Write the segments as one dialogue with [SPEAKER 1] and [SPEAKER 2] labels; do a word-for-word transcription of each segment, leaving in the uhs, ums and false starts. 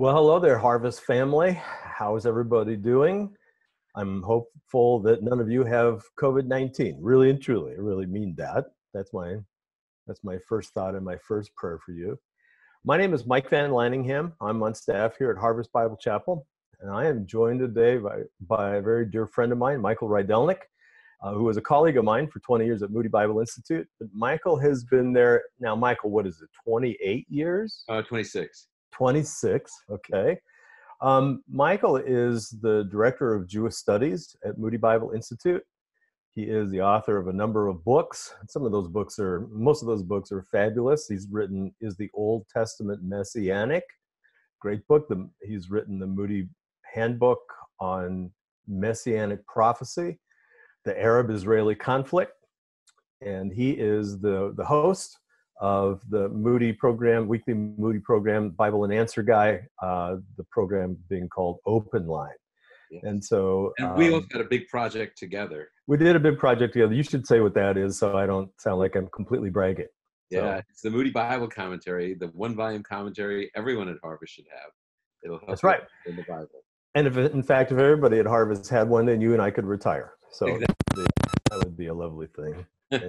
[SPEAKER 1] Well, hello there, Harvest family. How is everybody doing? I'm hopeful that none of you have COVID nineteen. Really and truly, I really mean that. That's my that's my first thought and my first prayer for you. My name is Mike Vanlaningham. I'm on staff here at Harvest Bible Chapel, and I am joined today by, by a very dear friend of mine, Michael Rydelnik, uh, who was a colleague of mine for twenty years at Moody Bible Institute. But Michael has been there now. Michael, what is it? twenty-eight years?
[SPEAKER 2] Uh, twenty-six.
[SPEAKER 1] twenty-six. Okay. Um, Michael is the director of Jewish Studies at Moody Bible Institute. He is the author of a number of books. Some of those books are, most of those books are fabulous. He's written Is the Old Testament Messianic? Great book. The, he's written the Moody Handbook on Messianic Prophecy, the Arab-Israeli Conflict, and he is the, the host of the Moody program, weekly Moody program, Bible and Answer Guy, uh, the program being called Open Line.
[SPEAKER 2] Yes.
[SPEAKER 1] And so
[SPEAKER 2] and we
[SPEAKER 1] um,
[SPEAKER 2] also had a big project together.
[SPEAKER 1] we did a big project together. You should say what that is so I don't sound like I'm completely bragging.
[SPEAKER 2] Yeah,
[SPEAKER 1] So,
[SPEAKER 2] it's the Moody Bible commentary, the one volume commentary everyone at Harvest should have. It'll help
[SPEAKER 1] that's right.
[SPEAKER 2] in the Bible.
[SPEAKER 1] And if, in fact, if everybody at Harvest had one, then you and I could retire. So
[SPEAKER 2] Exactly.
[SPEAKER 1] that would be a lovely thing.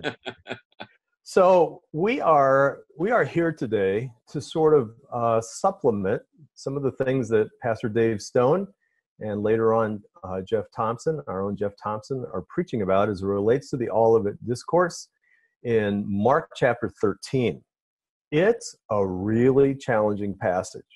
[SPEAKER 1] So we are we are here today to sort of uh, supplement some of the things that Pastor Dave Stone and later on uh, Jeff Thompson, our own Jeff Thompson, are preaching about as it relates to the Olivet Discourse in Mark chapter thirteen. It's a really challenging passage.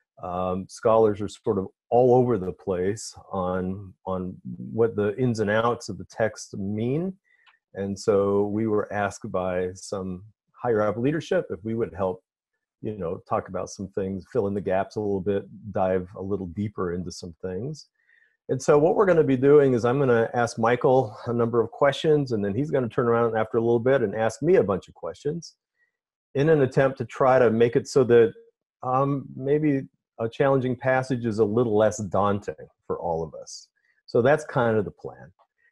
[SPEAKER 1] Um, scholars are sort of all over the place on on what the ins and outs of the text mean. And so we were asked by some higher up leadership if we would help, you know, talk about some things, fill in the gaps a little bit, dive a little deeper into some things. And so what we're going to be doing is I'm going to ask Michael a number of questions, and then he's going to turn around after a little bit and ask me a bunch of questions in an attempt to try to make it so that um, maybe a challenging passage is a little less daunting for all of us. So that's kind of the plan.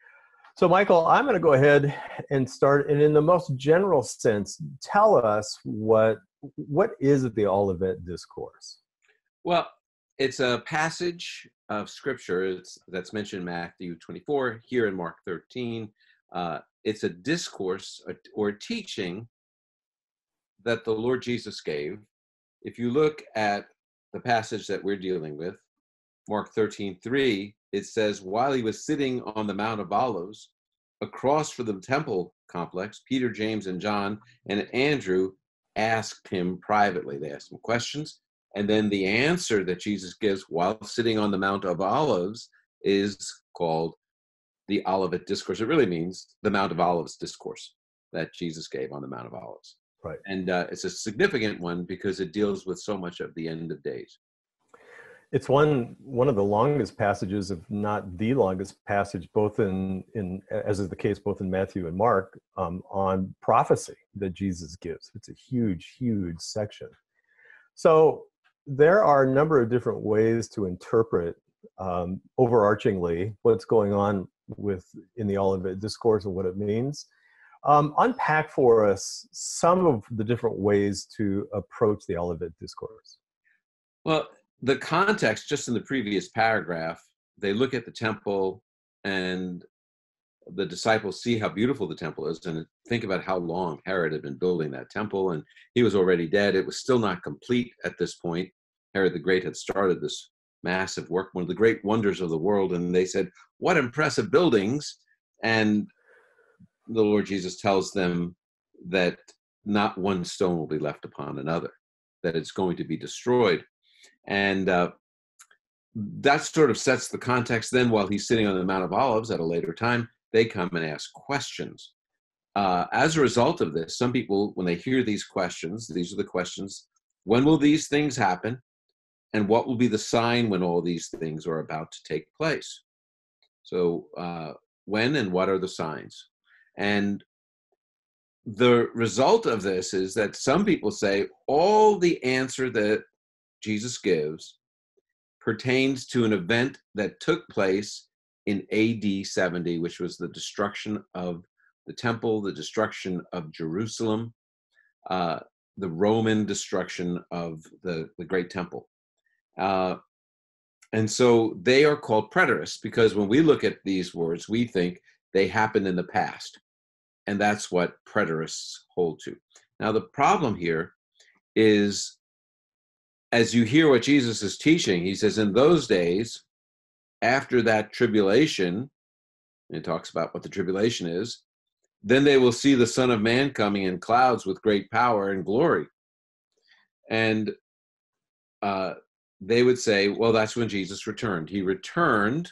[SPEAKER 1] So, Michael, I'm going to go ahead and start, and in the most general sense, tell us what what is the Olivet Discourse?
[SPEAKER 2] Well, it's a passage of Scripture it's, that's mentioned in Matthew twenty-four, here in Mark thirteen. Uh, it's a discourse or teaching that the Lord Jesus gave. If you look at the passage that we're dealing with, Mark thirteen three, it says, while he was sitting on the Mount of Olives, across from the temple complex, Peter, James, and John, and Andrew asked him privately. They asked him questions, and then the answer that Jesus gives while sitting on the Mount of Olives is called the Olivet Discourse. It really means the Mount of Olives discourse that Jesus gave on the Mount of Olives.
[SPEAKER 1] Right.
[SPEAKER 2] And uh, it's a significant one because it deals with so much of the end of days.
[SPEAKER 1] It's one one of the longest passages, if not the longest passage, both in, in as is the case both in Matthew and Mark, um, on prophecy that Jesus gives. It's a huge, huge section. So there are a number of different ways to interpret um, overarchingly what's going on with in the Olivet Discourse and what it means. Um, unpack for us some of the different ways to approach the Olivet Discourse.
[SPEAKER 2] Well, the context, just in the previous paragraph, they look at the temple and the disciples see how beautiful the temple is and think about how long Herod had been building that temple, and he was already dead. It was still not complete at this point. Herod the Great had started this massive work, one of the great wonders of the world, and they said, what impressive buildings. And the Lord Jesus tells them that not one stone will be left upon another, that it's going to be destroyed. And uh, that sort of sets the context. Then while he's sitting on the Mount of Olives at a later time, they come and ask questions. Uh, as a result of this, some people, when they hear these questions, these are the questions: when will these things happen? And what will be the sign when all these things are about to take place? So uh, when and what are the signs? And the result of this is that some people say all the answer that Jesus gives pertains to an event that took place in A D seventy, which was the destruction of the temple, the destruction of Jerusalem, uh, the Roman destruction of the, the great temple. Uh, and so they are called preterists because when we look at these words, we think they happened in the past. And that's what preterists hold to. Now, the problem here is, as you hear what Jesus is teaching, he says, in those days, after that tribulation, and it talks about what the tribulation is, then they will see the Son of Man coming in clouds with great power and glory. And uh, they would say, well, that's when Jesus returned. He returned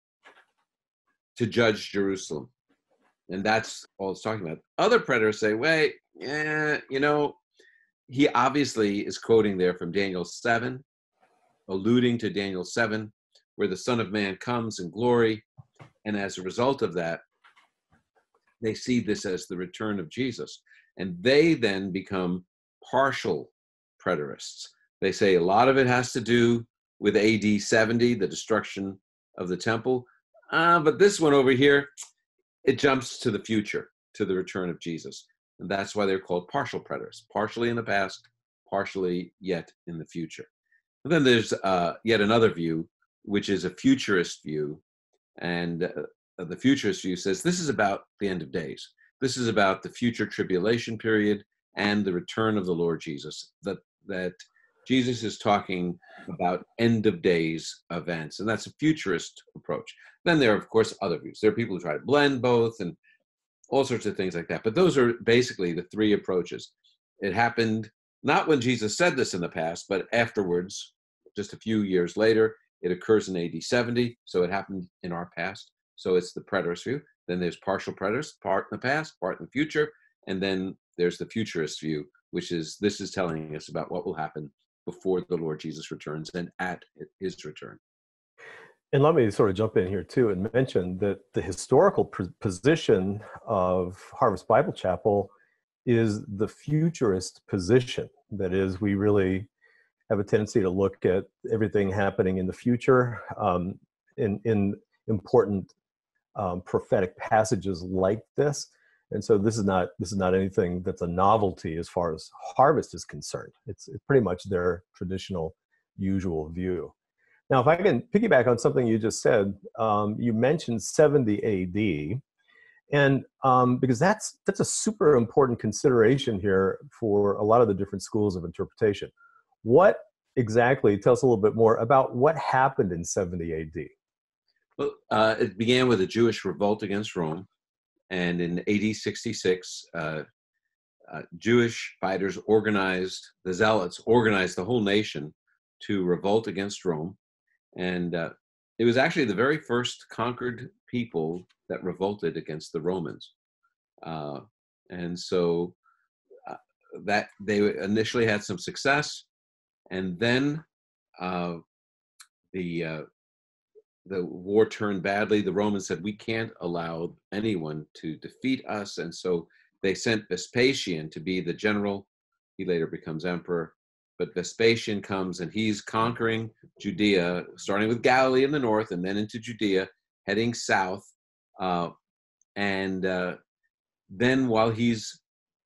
[SPEAKER 2] to judge Jerusalem. And that's all it's talking about. Other preterists say, wait, yeah, you know, he obviously is quoting there from Daniel seven, alluding to Daniel seven, where the Son of Man comes in glory. And as a result of that, they see this as the return of Jesus. And they then become partial preterists. They say a lot of it has to do with A D seventy, the destruction of the temple. Uh, but this one over here, it jumps to the future, to the return of Jesus. And that's why they're called partial preterists, partially in the past, partially yet in the future. And then there's uh, yet another view, which is a futurist view. And uh, the futurist view says this is about the end of days. This is about the future tribulation period and the return of the Lord Jesus, that, that Jesus is talking about end of days events. And that's a futurist approach. Then there are, of course, other views. There are people who try to blend both and all sorts of things like that. But those are basically the three approaches. It happened not when Jesus said this in the past, but afterwards, just a few years later. It occurs in A D seventy, so it happened in our past. So it's the preterist view. Then there's partial preterists, part in the past, part in the future. And then there's the futurist view, which is this is telling us about what will happen before the Lord Jesus returns and at his return.
[SPEAKER 1] And let me sort of jump in here too and mention that the historical pr- position of Harvest Bible Chapel is the futurist position. That is, we really have a tendency to look at everything happening in the future um, in, in important um, prophetic passages like this. And so this is not this is not anything that's a novelty as far as Harvest is concerned. It's, it's pretty much their traditional, usual view. Now, if I can piggyback on something you just said, um, you mentioned seventy A D, and um, because that's that's a super important consideration here for a lot of the different schools of interpretation. What exactly, tell us a little bit more about what happened in seventy A D.
[SPEAKER 2] Well, uh, it began with a Jewish revolt against Rome. And in A D sixty-six, uh, uh, Jewish fighters organized, the Zealots organized the whole nation to revolt against Rome. And uh, it was actually the very first conquered people that revolted against the Romans. Uh, and so uh, that they initially had some success. And then uh, the uh, the war turned badly. The Romans said, we can't allow anyone to defeat us. And so they sent Vespasian to be the general. He later becomes emperor. But Vespasian comes and he's conquering Judea, starting with Galilee in the north and then into Judea, heading south. Uh, and uh, then while he's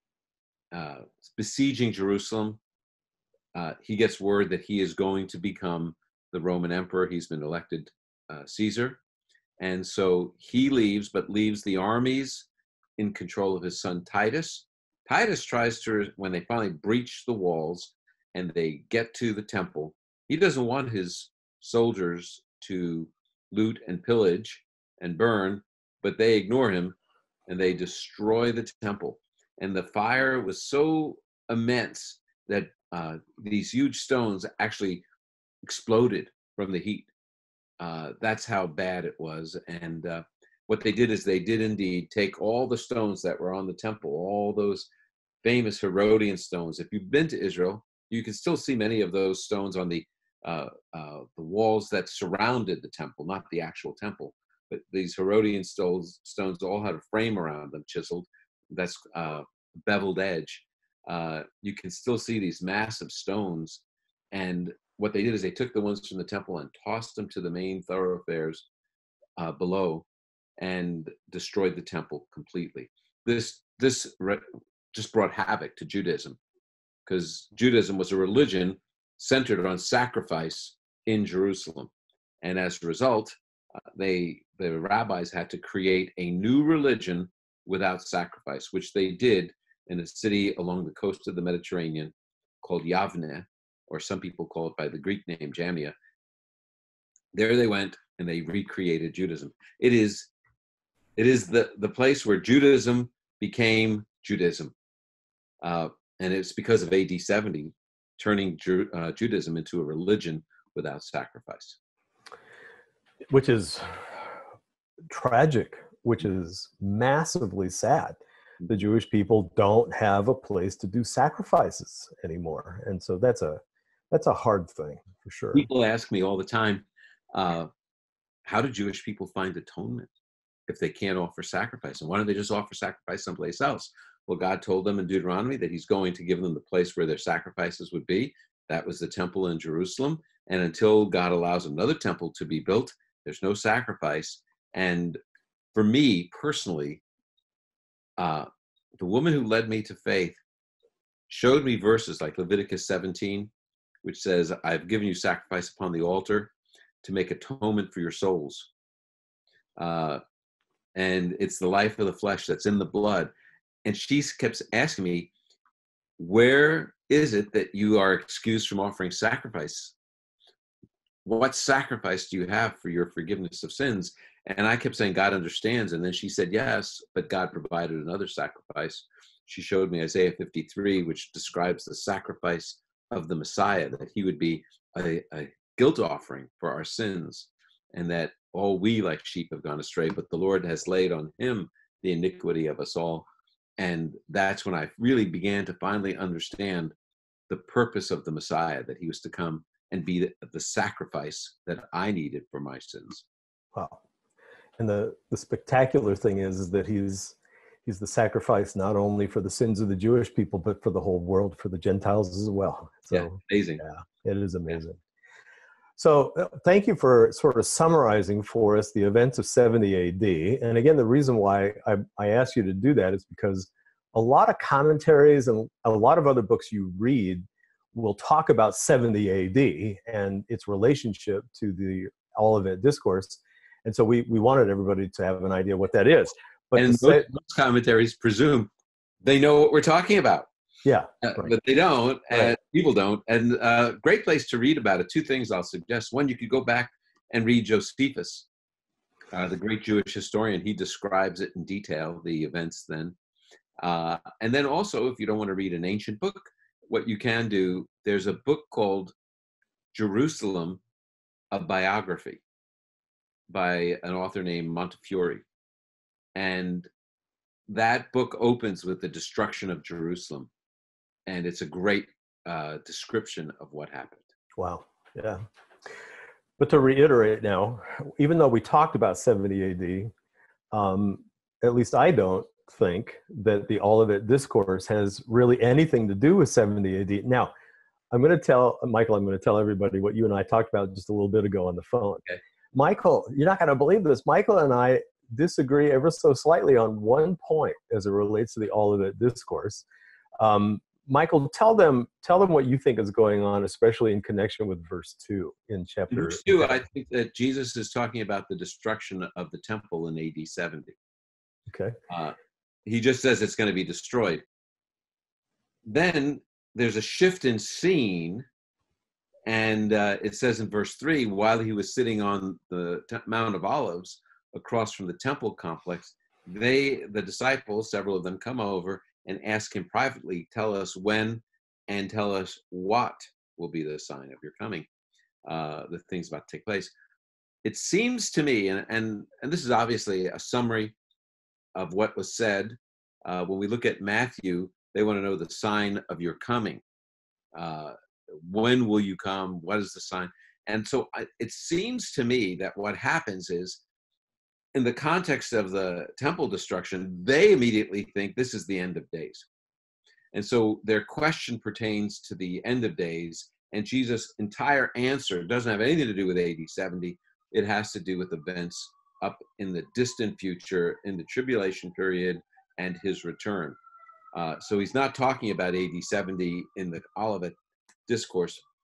[SPEAKER 2] uh, besieging Jerusalem, uh, he gets word that he is going to become the Roman emperor. He's been elected Uh, Caesar. And so he leaves, but leaves the armies in control of his son Titus. Titus tries to, when they finally breach the walls and they get to the temple, he doesn't want his soldiers to loot and pillage and burn, but they ignore him and they destroy the temple. And the fire was so immense that uh, these huge stones actually exploded from the heat. Uh, that's how bad it was. And uh, what they did is they did indeed take all the stones that were on the temple, all those famous Herodian stones. If you've been to Israel, you can still see many of those stones on the uh, uh, the walls that surrounded the temple, not the actual temple. But these Herodian stones, stones all had a frame around them, chiseled. That's uh, beveled edge. Uh, you can still see these massive stones. And what they did is they took the ones from the temple and tossed them to the main thoroughfares uh, below and destroyed the temple completely. This this re- just brought havoc to Judaism, because Judaism was a religion centered on sacrifice in Jerusalem. And as a result, uh, they the rabbis had to create a new religion without sacrifice, which they did in a city along the coast of the Mediterranean called Yavne, or some people call it by the Greek name Jamnia. There they went and they recreated Judaism. It is, it is the, the place where Judaism became Judaism. Uh, and it's because of A D seventy, turning Ju- uh, Judaism into a religion without sacrifice.
[SPEAKER 1] Which is tragic, which is massively sad. The Jewish people don't have a place to do sacrifices anymore. And so that's a that's a hard thing for sure.
[SPEAKER 2] People ask me all the time, uh, how do Jewish people find atonement if they can't offer sacrifice? And why don't they just offer sacrifice someplace else? Well, God told them in Deuteronomy that he's going to give them the place where their sacrifices would be. That was the temple in Jerusalem. And until God allows another temple to be built, there's no sacrifice. And for me personally, uh, the woman who led me to faith showed me verses like Leviticus seventeen, which says, I've given you sacrifice upon the altar to make atonement for your souls. Uh, and it's the life of the flesh that's in the blood. And she kept asking me, where is it that you are excused from offering sacrifice? What sacrifice do you have for your forgiveness of sins? And I kept saying, God understands. And then she said, yes, but God provided another sacrifice. She showed me Isaiah fifty-three, which describes the sacrifice of the Messiah, that he would be a, a guilt offering for our sins, and that all we like sheep have gone astray, but the Lord has laid on him the iniquity of us all. And that's when I really began to finally understand the purpose of the Messiah, that he was to come and be the, the sacrifice that I needed for my sins.
[SPEAKER 1] Wow. And the, the spectacular thing is, is that he's he's the sacrifice not only for the sins of the Jewish people, but for the whole world, for the Gentiles as well. So
[SPEAKER 2] yeah, amazing.
[SPEAKER 1] Yeah, it is amazing. Yeah. So uh, thank you for sort of summarizing for us the events of seventy A D. And again, the reason why I, I asked you to do that is because a lot of commentaries and a lot of other books you read will talk about seventy A D and its relationship to the Olivet Discourse. And so we, we wanted everybody to have an idea what that is. But
[SPEAKER 2] and
[SPEAKER 1] say,
[SPEAKER 2] most, most commentaries presume they know what we're talking about.
[SPEAKER 1] Yeah.
[SPEAKER 2] Uh,
[SPEAKER 1] right.
[SPEAKER 2] But they don't, and
[SPEAKER 1] Right.
[SPEAKER 2] people don't. And a uh, great place to read about it, two things I'll suggest. One, you could go back and read Josephus, uh, the great Jewish historian. He describes it in detail, the events then. Uh, and then also, if you don't want to read an ancient book, what you can do, there's a book called Jerusalem, a biography by an author named Montefiore. And that book opens with the destruction of Jerusalem. And it's a great uh, description of what happened.
[SPEAKER 1] Wow. Yeah. But to reiterate now, even though we talked about seventy A D, um, at least I don't think that the Olivet Discourse has really anything to do with seventy A D. Now, I'm going to tell, Michael, I'm going to tell everybody what you and I talked about just a little bit ago on the phone.
[SPEAKER 2] Okay.
[SPEAKER 1] Michael, you're not going to believe this. Michael and I disagree ever so slightly on one point as it relates to the Olivet Discourse. Um, Michael, tell them tell them what you think is going on, especially in connection with verse two in chapter.
[SPEAKER 2] In verse two, I think that Jesus is talking about the destruction of the temple in A D seventy.
[SPEAKER 1] Okay.
[SPEAKER 2] Uh, he just says it's going to be destroyed. Then there's a shift in scene, and uh, it says in verse three, while he was sitting on the t- Mount of Olives across from the temple complex, they, the disciples, several of them come over and ask him privately, tell us when and tell us what will be the sign of your coming, uh, the things about to take place. It seems to me, and, and, and this is obviously a summary of what was said. Uh, when we look at Matthew, they want to know the sign of your coming. Uh, when will you come? What is the sign? And so I, it seems to me that what happens is, in the context of the temple destruction, they immediately think this is the end of days. And so their question pertains to the end of days, and Jesus' entire answer doesn't have anything to do with A D seventy. It has to do with events up in the distant future, in the tribulation period, and his return. Uh, so he's not talking about A D seventy in the Olivet Discourse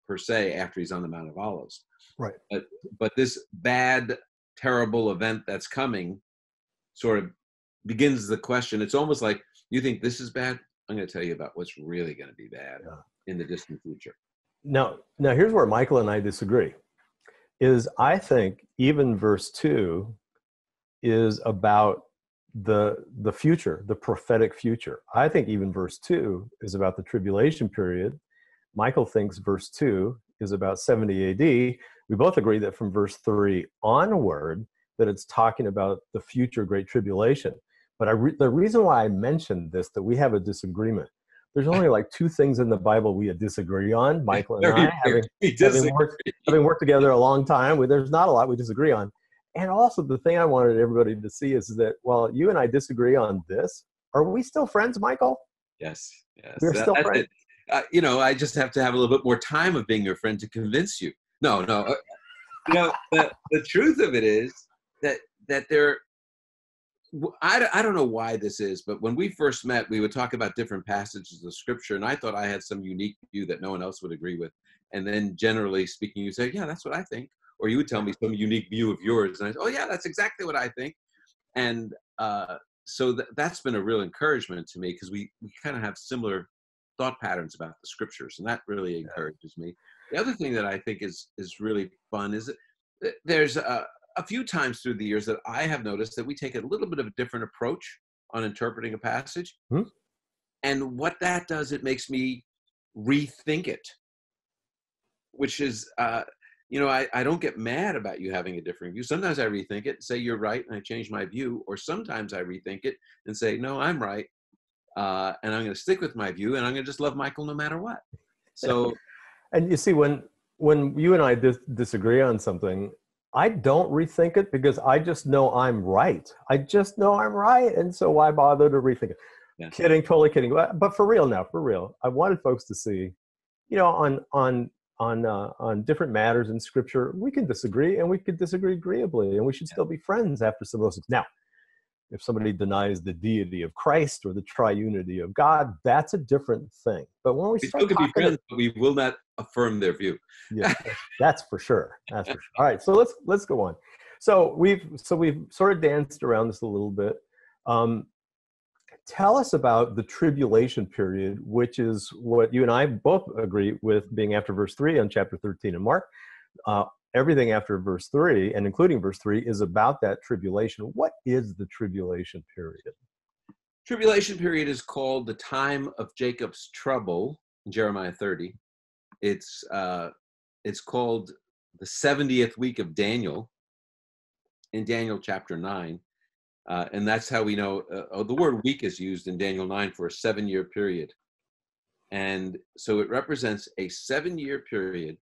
[SPEAKER 2] per se after he's on the Mount of Olives.
[SPEAKER 1] Right.
[SPEAKER 2] But, but this bad, terrible event that's coming sort of begins the question. It's almost like, you think this is bad? I'm going to tell you about what's really going to be bad
[SPEAKER 1] Yeah.
[SPEAKER 2] in the distant future.
[SPEAKER 1] Now, now here's where Michael and I disagree. Is I think even verse two is about the the future, the prophetic future. I think even verse two is about the tribulation period. Michael thinks verse two is about seventy A D. We both agree that from verse three onward, that it's talking about the future great tribulation. But I re- the reason why I mentioned this, that we have a disagreement, there's only like two things in the Bible we disagree on, Michael and I, having, having, worked, having worked together a long time. We, there's not a lot we disagree on. And also the thing I wanted everybody to see is that, while you and I disagree on this, are we still friends, Michael?
[SPEAKER 2] Yes, yes.
[SPEAKER 1] We're still
[SPEAKER 2] That's
[SPEAKER 1] friends.
[SPEAKER 2] Uh, you know, I just have to have a little bit more time of being your friend to convince you. No, no. Uh, you know, the, the truth of it is that that there, I, I don't know why this is, but when we first met, we would talk about different passages of Scripture, and I thought I had some unique view that no one else would agree with. And then generally speaking, you say, yeah, that's what I think. Or you would tell me some unique view of yours, and I say, oh, yeah, that's exactly what I think. And uh, so th- that's been a real encouragement to me, because we, we kind of have similar thought patterns about the Scriptures, and that really encourages me. The other thing that I think is is really fun is that there's a, a few times through the years that I have noticed that we take a little bit of a different approach on interpreting a passage.
[SPEAKER 1] Hmm?
[SPEAKER 2] And what that does, it makes me rethink it, which is, uh, you know, I, I don't get mad about you having a different view. Sometimes I rethink it and say, you're right, and I change my view. Or sometimes I rethink it and say, no, I'm right. Uh, and I'm going to stick with my view, and I'm going to just love Michael no matter what. So,
[SPEAKER 1] and you see, when when you and I dis- disagree on something, I don't rethink it, because I just know I'm right. I just know I'm right, and so why bother to rethink it?
[SPEAKER 2] yeah.
[SPEAKER 1] Kidding, totally kidding. But, but for real now, for real, I wanted folks to see, you know, on on on uh, on different matters in Scripture, we can disagree, and we can disagree agreeably, and we should still be friends after some of those things. Now, if somebody denies the deity of Christ or the triunity of God, that's a different thing. But when we
[SPEAKER 2] We
[SPEAKER 1] start
[SPEAKER 2] still can be
[SPEAKER 1] talking,
[SPEAKER 2] friends, but we will not affirm their view.
[SPEAKER 1] yeah, that's for sure. That's for sure. All right, so let's let's go on. So we've so we've sort of danced around this a little bit. Um, tell us about the tribulation period, which is what you and I both agree with being after verse three on chapter thirteen in Mark. Uh, everything after verse three, and including verse three, is about that tribulation. What is the tribulation period?
[SPEAKER 2] Tribulation period is called the time of Jacob's trouble in Jeremiah thirty. It's uh, it's called the seventieth week of Daniel in Daniel chapter nine. Uh, and that's how we know, uh, oh, the word week is used in Daniel nine for a seven-year period. And so it represents a seven-year period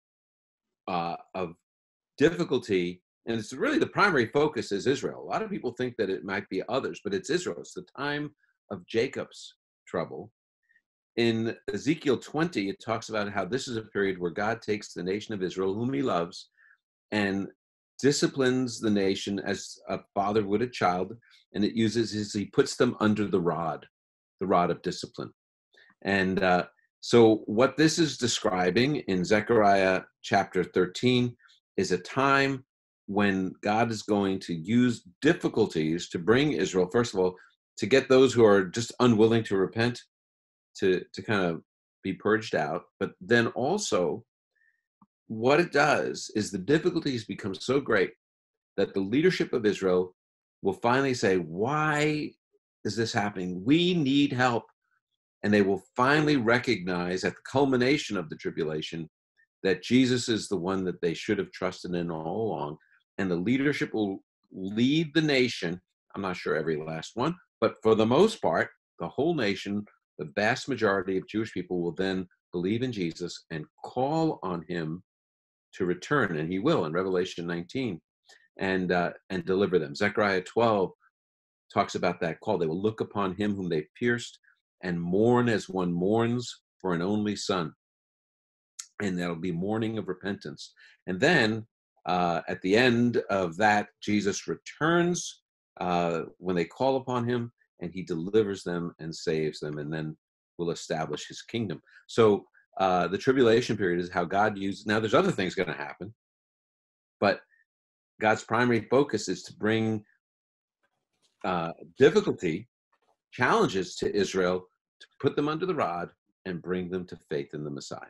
[SPEAKER 2] uh, of difficulty. And it's really, the primary focus is Israel. A lot of people think that it might be others, but it's Israel. It's the time of Jacob's trouble. In Ezekiel twenty, it talks about how this is a period where God takes the nation of Israel, whom he loves, and disciplines the nation as a father would a child, and it uses his, he puts them under the rod, the rod of discipline. And uh, so what this is describing in Zechariah chapter thirteen is a time when God is going to use difficulties to bring Israel, first of all, to get those who are just unwilling to repent to, to kind of be purged out. But then also, what it does is the difficulties become so great that the leadership of Israel will finally say, why is this happening? We need help. And they will finally recognize at the culmination of the tribulation that Jesus is the one that they should have trusted in all along. And the leadership will lead the nation. I'm not sure every last one, but for the most part, the whole nation, the vast majority of Jewish people will then believe in Jesus and call on him to return, and he will in Revelation nineteen, and uh, and deliver them. Zechariah twelve talks about that call. They will look upon him whom they pierced and mourn as one mourns for an only son. And that'll be mourning of repentance. And then uh, at the end of that, Jesus returns uh, when they call upon him, and he delivers them and saves them, and then will establish his kingdom. So uh, the tribulation period is how God uses. Now, there's other things going to happen, but God's primary focus is to bring uh, difficulty, challenges to Israel, to put them under the rod and bring them to faith in the Messiah.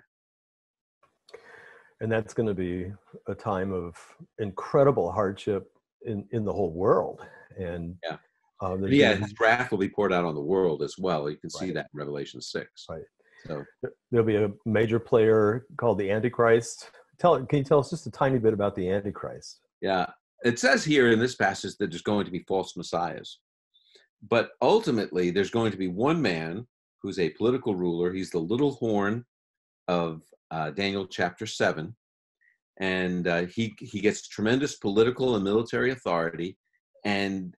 [SPEAKER 1] And that's going to be a time of incredible hardship in, in the whole world. And
[SPEAKER 2] yeah,
[SPEAKER 1] uh,
[SPEAKER 2] and yeah,
[SPEAKER 1] be,
[SPEAKER 2] his wrath will be poured out on the world as well. You can see
[SPEAKER 1] right.
[SPEAKER 2] that in Revelation six.
[SPEAKER 1] Right.
[SPEAKER 2] So
[SPEAKER 1] there'll be a major player called the Antichrist. Tell, can you tell us just a tiny bit about the Antichrist?
[SPEAKER 2] Yeah, it says here in this passage that there's going to be false messiahs. But ultimately, there's going to be one man who's a political ruler. He's the little horn of uh, Daniel chapter seven. And uh, he, he gets tremendous political and military authority. And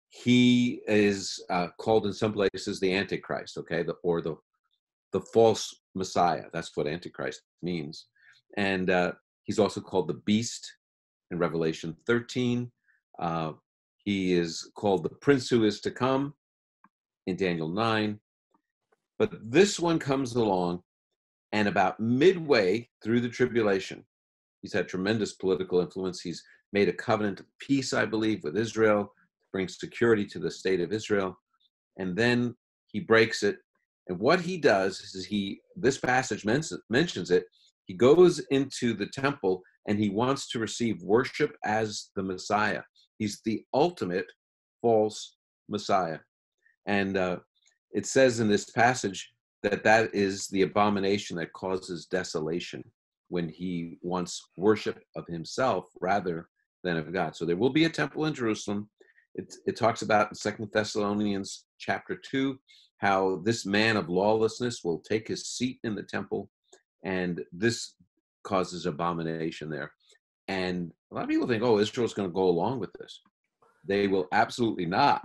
[SPEAKER 2] he is uh, called in some places the Antichrist, okay, the, or the, the false Messiah. That's what Antichrist means. And uh, he's also called the beast in Revelation thirteen. Uh, he is called the prince who is to come in Daniel nine. But this one comes along, and about midway through the tribulation, he's had tremendous political influence. He's made a covenant of peace, I believe, with Israel, to bring security to the state of Israel. And then he breaks it. And what he does is he, this passage mentions it, he goes into the temple and he wants to receive worship as the Messiah. He's the ultimate false Messiah. And uh, it says in this passage that that is the abomination that causes desolation, when he wants worship of himself rather than of God. So there will be a temple in Jerusalem. It, it talks about in Second Thessalonians chapter two, how this man of lawlessness will take his seat in the temple, and this causes abomination there. And a lot of people think, oh, Israel's going to go along with this. They will absolutely not.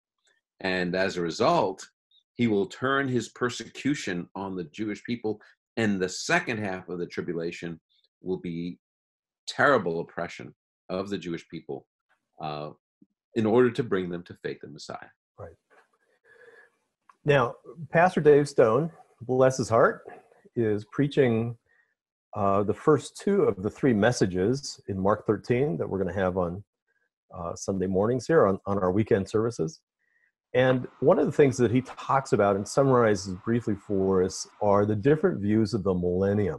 [SPEAKER 2] And as a result, he will turn his persecution on the Jewish people, and the second half of the tribulation will be terrible oppression of the Jewish people uh, in order to bring them to faith in Messiah.
[SPEAKER 1] Right. Now, Pastor Dave Stone, bless his heart, is preaching uh, the first two of the three messages in Mark thirteen that we're going to have on uh, Sunday mornings here on, on our weekend services. And one of the things that he talks about and summarizes briefly for us are the different views of the millennium.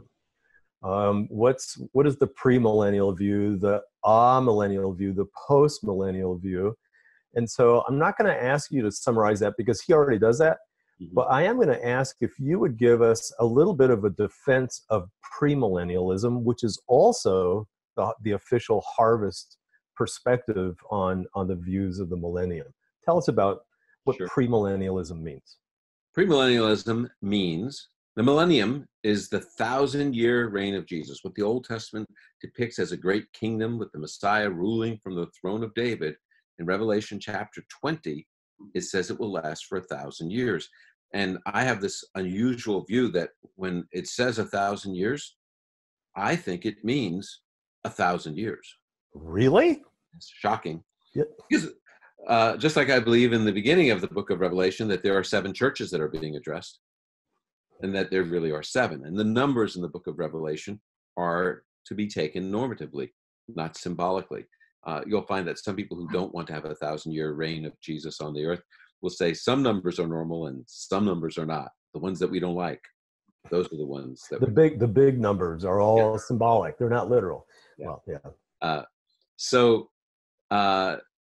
[SPEAKER 1] Um, what's what is the premillennial view, the amillennial view, the postmillennial view? And so I'm not going to ask you to summarize that because he already does that. Mm-hmm. But I am going to ask if you would give us a little bit of a defense of premillennialism, which is also the, the official Harvest perspective on, on the views of the millennium. Tell us about what sure. premillennialism means.
[SPEAKER 2] Premillennialism means the millennium is the thousand-year reign of Jesus, what the Old Testament depicts as a great kingdom with the Messiah ruling from the throne of David. In Revelation chapter twenty, it says it will last for a thousand years. And I have this unusual view that when it says a thousand years, I think it means a thousand years.
[SPEAKER 1] Really?
[SPEAKER 2] It's shocking.
[SPEAKER 1] Yep.
[SPEAKER 2] Because uh, just like I believe in the beginning of the book of Revelation that there are seven churches that are being addressed, and that there really are seven. And the numbers in the book of Revelation are to be taken normatively, not symbolically. Uh, you'll find that some people who don't want to have a thousand-year reign of Jesus on the earth will say some numbers are normal and some numbers are not. The ones that we don't like, those are the ones that
[SPEAKER 1] the
[SPEAKER 2] we
[SPEAKER 1] big the big numbers are all yeah. symbolic. They're not literal.
[SPEAKER 2] Yeah.
[SPEAKER 1] Well, yeah.
[SPEAKER 2] Uh, so uh,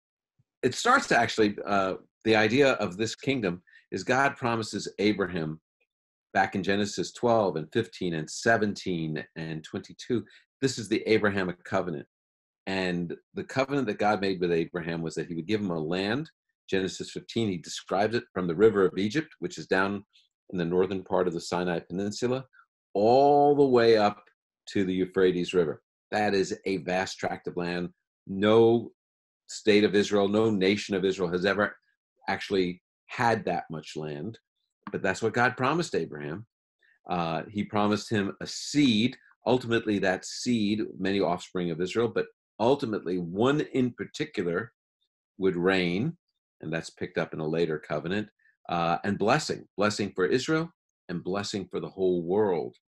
[SPEAKER 2] it starts to actually uh, the idea of this kingdom is God promises Abraham back in Genesis twelve and fifteen and seventeen and twenty-two. This is the Abrahamic covenant. And the covenant that God made with Abraham was that he would give him a land. Genesis fifteen, he describes it from the river of Egypt, which is down in the northern part of the Sinai Peninsula, all the way up to the Euphrates River. That is a vast tract of land. No state of Israel, no nation of Israel has ever actually had that much land. But that's what God promised Abraham. Uh, he promised him a seed, ultimately that seed, many offspring of Israel, but ultimately one in particular would reign, and that's picked up in a later covenant, uh, and blessing, blessing for Israel and blessing for the whole world.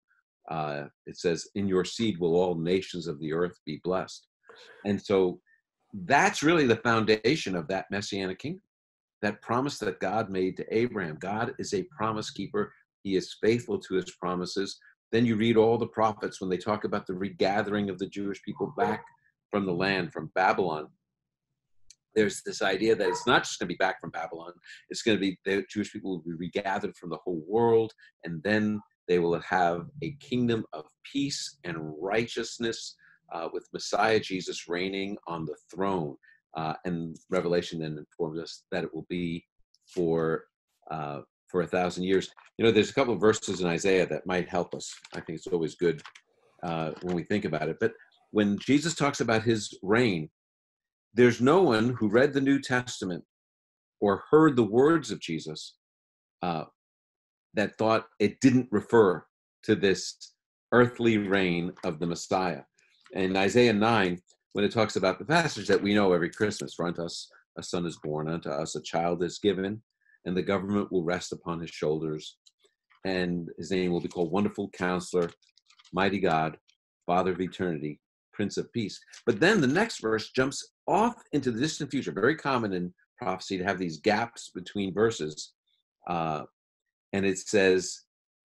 [SPEAKER 2] Uh, it says, in your seed will all nations of the earth be blessed. And so that's really the foundation of that messianic kingdom, that promise that God made to Abraham. God is a promise keeper. He is faithful to his promises. Then you read all the prophets when they talk about the regathering of the Jewish people back from the land, from Babylon. There's this idea that it's not just going to be back from Babylon. It's going to be the Jewish people will be regathered from the whole world, and then they will have a kingdom of peace and righteousness uh, with Messiah Jesus reigning on the throne. Uh, and Revelation then informs us that it will be for uh, for a thousand years. You know, there's a couple of verses in Isaiah that might help us. I think it's always good uh, when we think about it. But when Jesus talks about his reign, there's no one who read the New Testament or heard the words of Jesus uh, that thought it didn't refer to this earthly reign of the Messiah. In Isaiah nine, when it talks about the passage that we know every Christmas, for unto us a son is born, unto us a child is given, and the government will rest upon his shoulders, and his name will be called Wonderful Counselor, Mighty God, Father of Eternity, Prince of Peace. But then the next verse jumps off into the distant future. Very common in prophecy to have these gaps between verses. Uh, and it says,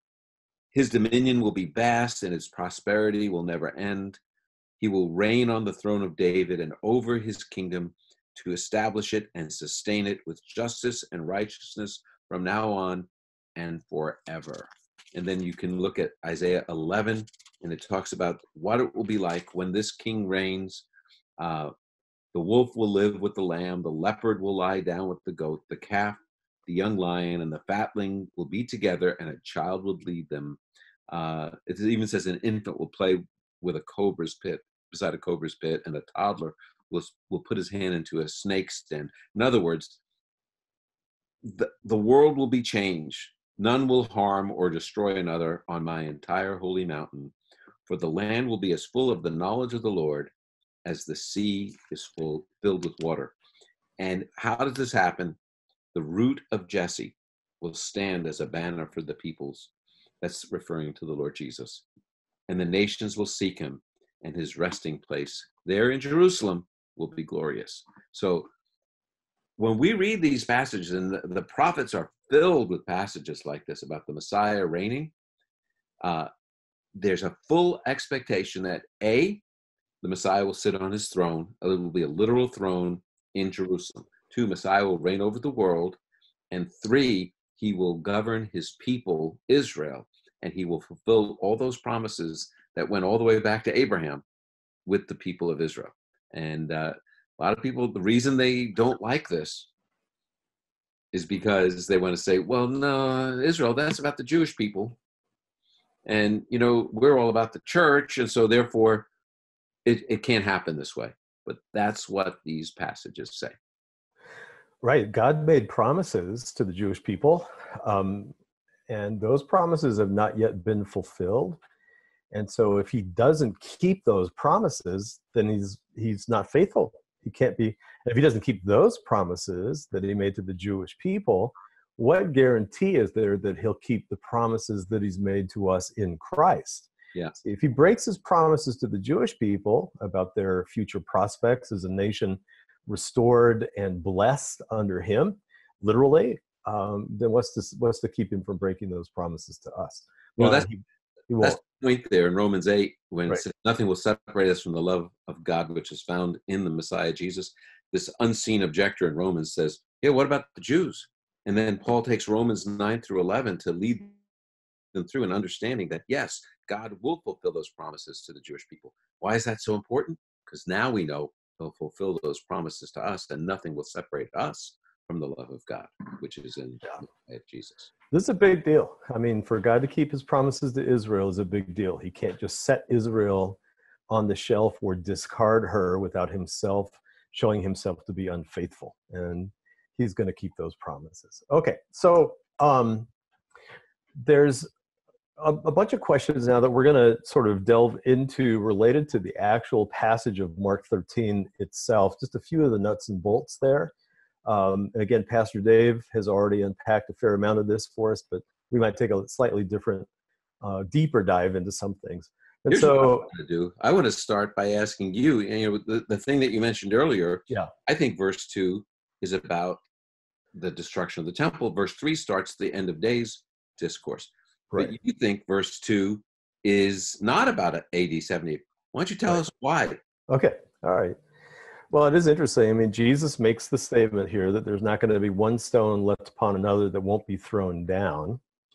[SPEAKER 2] his dominion will be vast and his prosperity will never end. He will reign on the throne of David and over his kingdom, to establish it and sustain it with justice and righteousness from now on and forever. And then you can look at Isaiah eleven, and it talks about what it will be like when this king reigns. Uh, the wolf will live with the lamb, the leopard will lie down with the goat, the calf, the young lion, and the fatling will be together, and a child will lead them. Uh, it even says an infant will play with a cobra's pit, beside a cobra's pit, and a toddler will, will put his hand into a snake's den. In other words, the, the world will be changed. None will harm or destroy another on my entire holy mountain, for the land will be as full of the knowledge of the Lord as the sea is full, filled with water. And how does this happen? The root of Jesse will stand as a banner for the peoples. That's referring to the Lord Jesus. And the nations will seek him, and his resting place there in Jerusalem will be glorious. So when we read these passages, and the, the prophets are filled with passages like this about the Messiah reigning, uh, there's a full expectation that A, the Messiah will sit on his throne. It will be a literal throne in Jerusalem. Two, Messiah will reign over the world. And three, he will govern his people, Israel, and he will fulfill all those promises that went all the way back to Abraham with the people of Israel. And uh, a lot of people, the reason they don't like this is because they want to say, well, no, Israel, that's about the Jewish people. And, you know, we're all about the church. And so therefore, it, it can't happen this way. But that's what these passages say.
[SPEAKER 1] Right. God made promises to the Jewish people, um, and those promises have not yet been fulfilled. And so if he doesn't keep those promises, then he's he's not faithful. He can't be. If he doesn't keep those promises that he made to the Jewish people, what guarantee is there that he'll keep the promises that he's made to us in Christ?
[SPEAKER 2] Yeah.
[SPEAKER 1] If he breaks his promises to the Jewish people about their future prospects as a nation restored and blessed under him, literally, um, then what's to, what's to keep him from breaking those promises to us?
[SPEAKER 2] Well,
[SPEAKER 1] Uh,
[SPEAKER 2] that's,
[SPEAKER 1] he, he
[SPEAKER 2] that's the point there in Romans eight, when
[SPEAKER 1] Right.
[SPEAKER 2] it says, nothing will separate us from the love of God, which is found in the Messiah Jesus. This unseen objector in Romans says, yeah, what about the Jews? And then Paul takes Romans nine through eleven to lead them through an understanding that, yes, God will fulfill those promises to the Jewish people. Why is that so important? Because now we know he'll fulfill those promises to us, and nothing will separate us from the love of God, which is in yeah. Jesus.
[SPEAKER 1] This is a big deal. I mean, for God to keep his promises to Israel is a big deal. He can't just set Israel on the shelf or discard her without himself showing himself to be unfaithful. And he's going to keep those promises. Okay, so um, there's a, a bunch of questions now that we're going to sort of delve into related to the actual passage of Mark thirteen itself, just a few of the nuts and bolts there. Um, and again, Pastor Dave has already unpacked a fair amount of this for us, but we might take a slightly different uh, deeper dive into some things. And
[SPEAKER 2] Here's what I
[SPEAKER 1] so,
[SPEAKER 2] want to do. I want to start by asking you, you know, the, the thing that you mentioned earlier,
[SPEAKER 1] yeah,
[SPEAKER 2] I think verse two is about the destruction of the temple. Verse three starts the end of days discourse. But
[SPEAKER 1] right.
[SPEAKER 2] you think verse two is not about A D seventy. Why don't you tell
[SPEAKER 1] Right.
[SPEAKER 2] us why?
[SPEAKER 1] Okay. All right. Well, it is interesting. I mean, Jesus makes the statement here that there's not going to be one stone left upon another that won't be thrown down.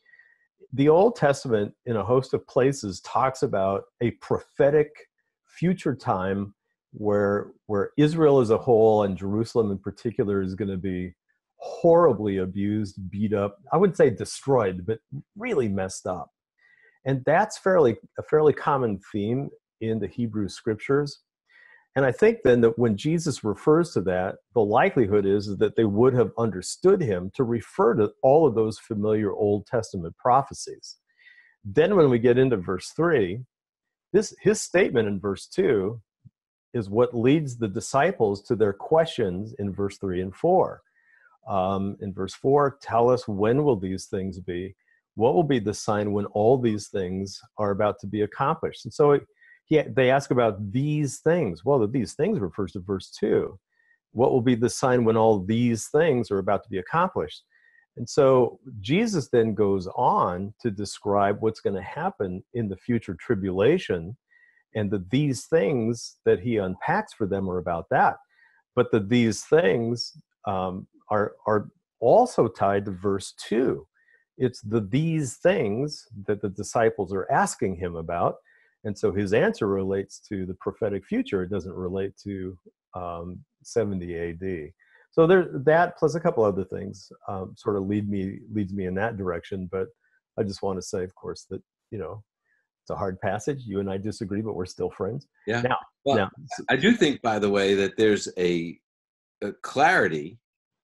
[SPEAKER 1] The Old Testament, in a host of places, talks about a prophetic future time where where Israel as a whole and Jerusalem in particular is going to be horribly abused, beat up. I wouldn't say destroyed, but really messed up. And that's fairly a fairly common theme in the Hebrew scriptures. And I think then that when Jesus refers to that, the likelihood is, is that they would have understood him to refer to all of those familiar Old Testament prophecies. Then when we get into verse three, this his statement in verse two is what leads the disciples to their questions in verse three and four. Um, in verse four, tell us, when will these things be? What will be the sign when all these things are about to be accomplished? And so it, he, they ask about these things. Well, these things refers to verse two. What will be the sign when all these things are about to be accomplished? And so Jesus then goes on to describe what's going to happen in the future tribulation, and that these things that he unpacks for them are about that. But that these things um, are, are also tied to verse two. It's the these things that the disciples are asking him about. And so his answer relates to the prophetic future. It doesn't relate to um, seventy A D. So there, that plus a couple other things um, sort of lead me leads me in that direction. But I just want to say, of course, that, you know, it's a hard passage. You and I disagree, but we're still friends.
[SPEAKER 2] Yeah.
[SPEAKER 1] Now,
[SPEAKER 2] Well,
[SPEAKER 1] now,
[SPEAKER 2] I do think, by the way, that there's a, a clarity.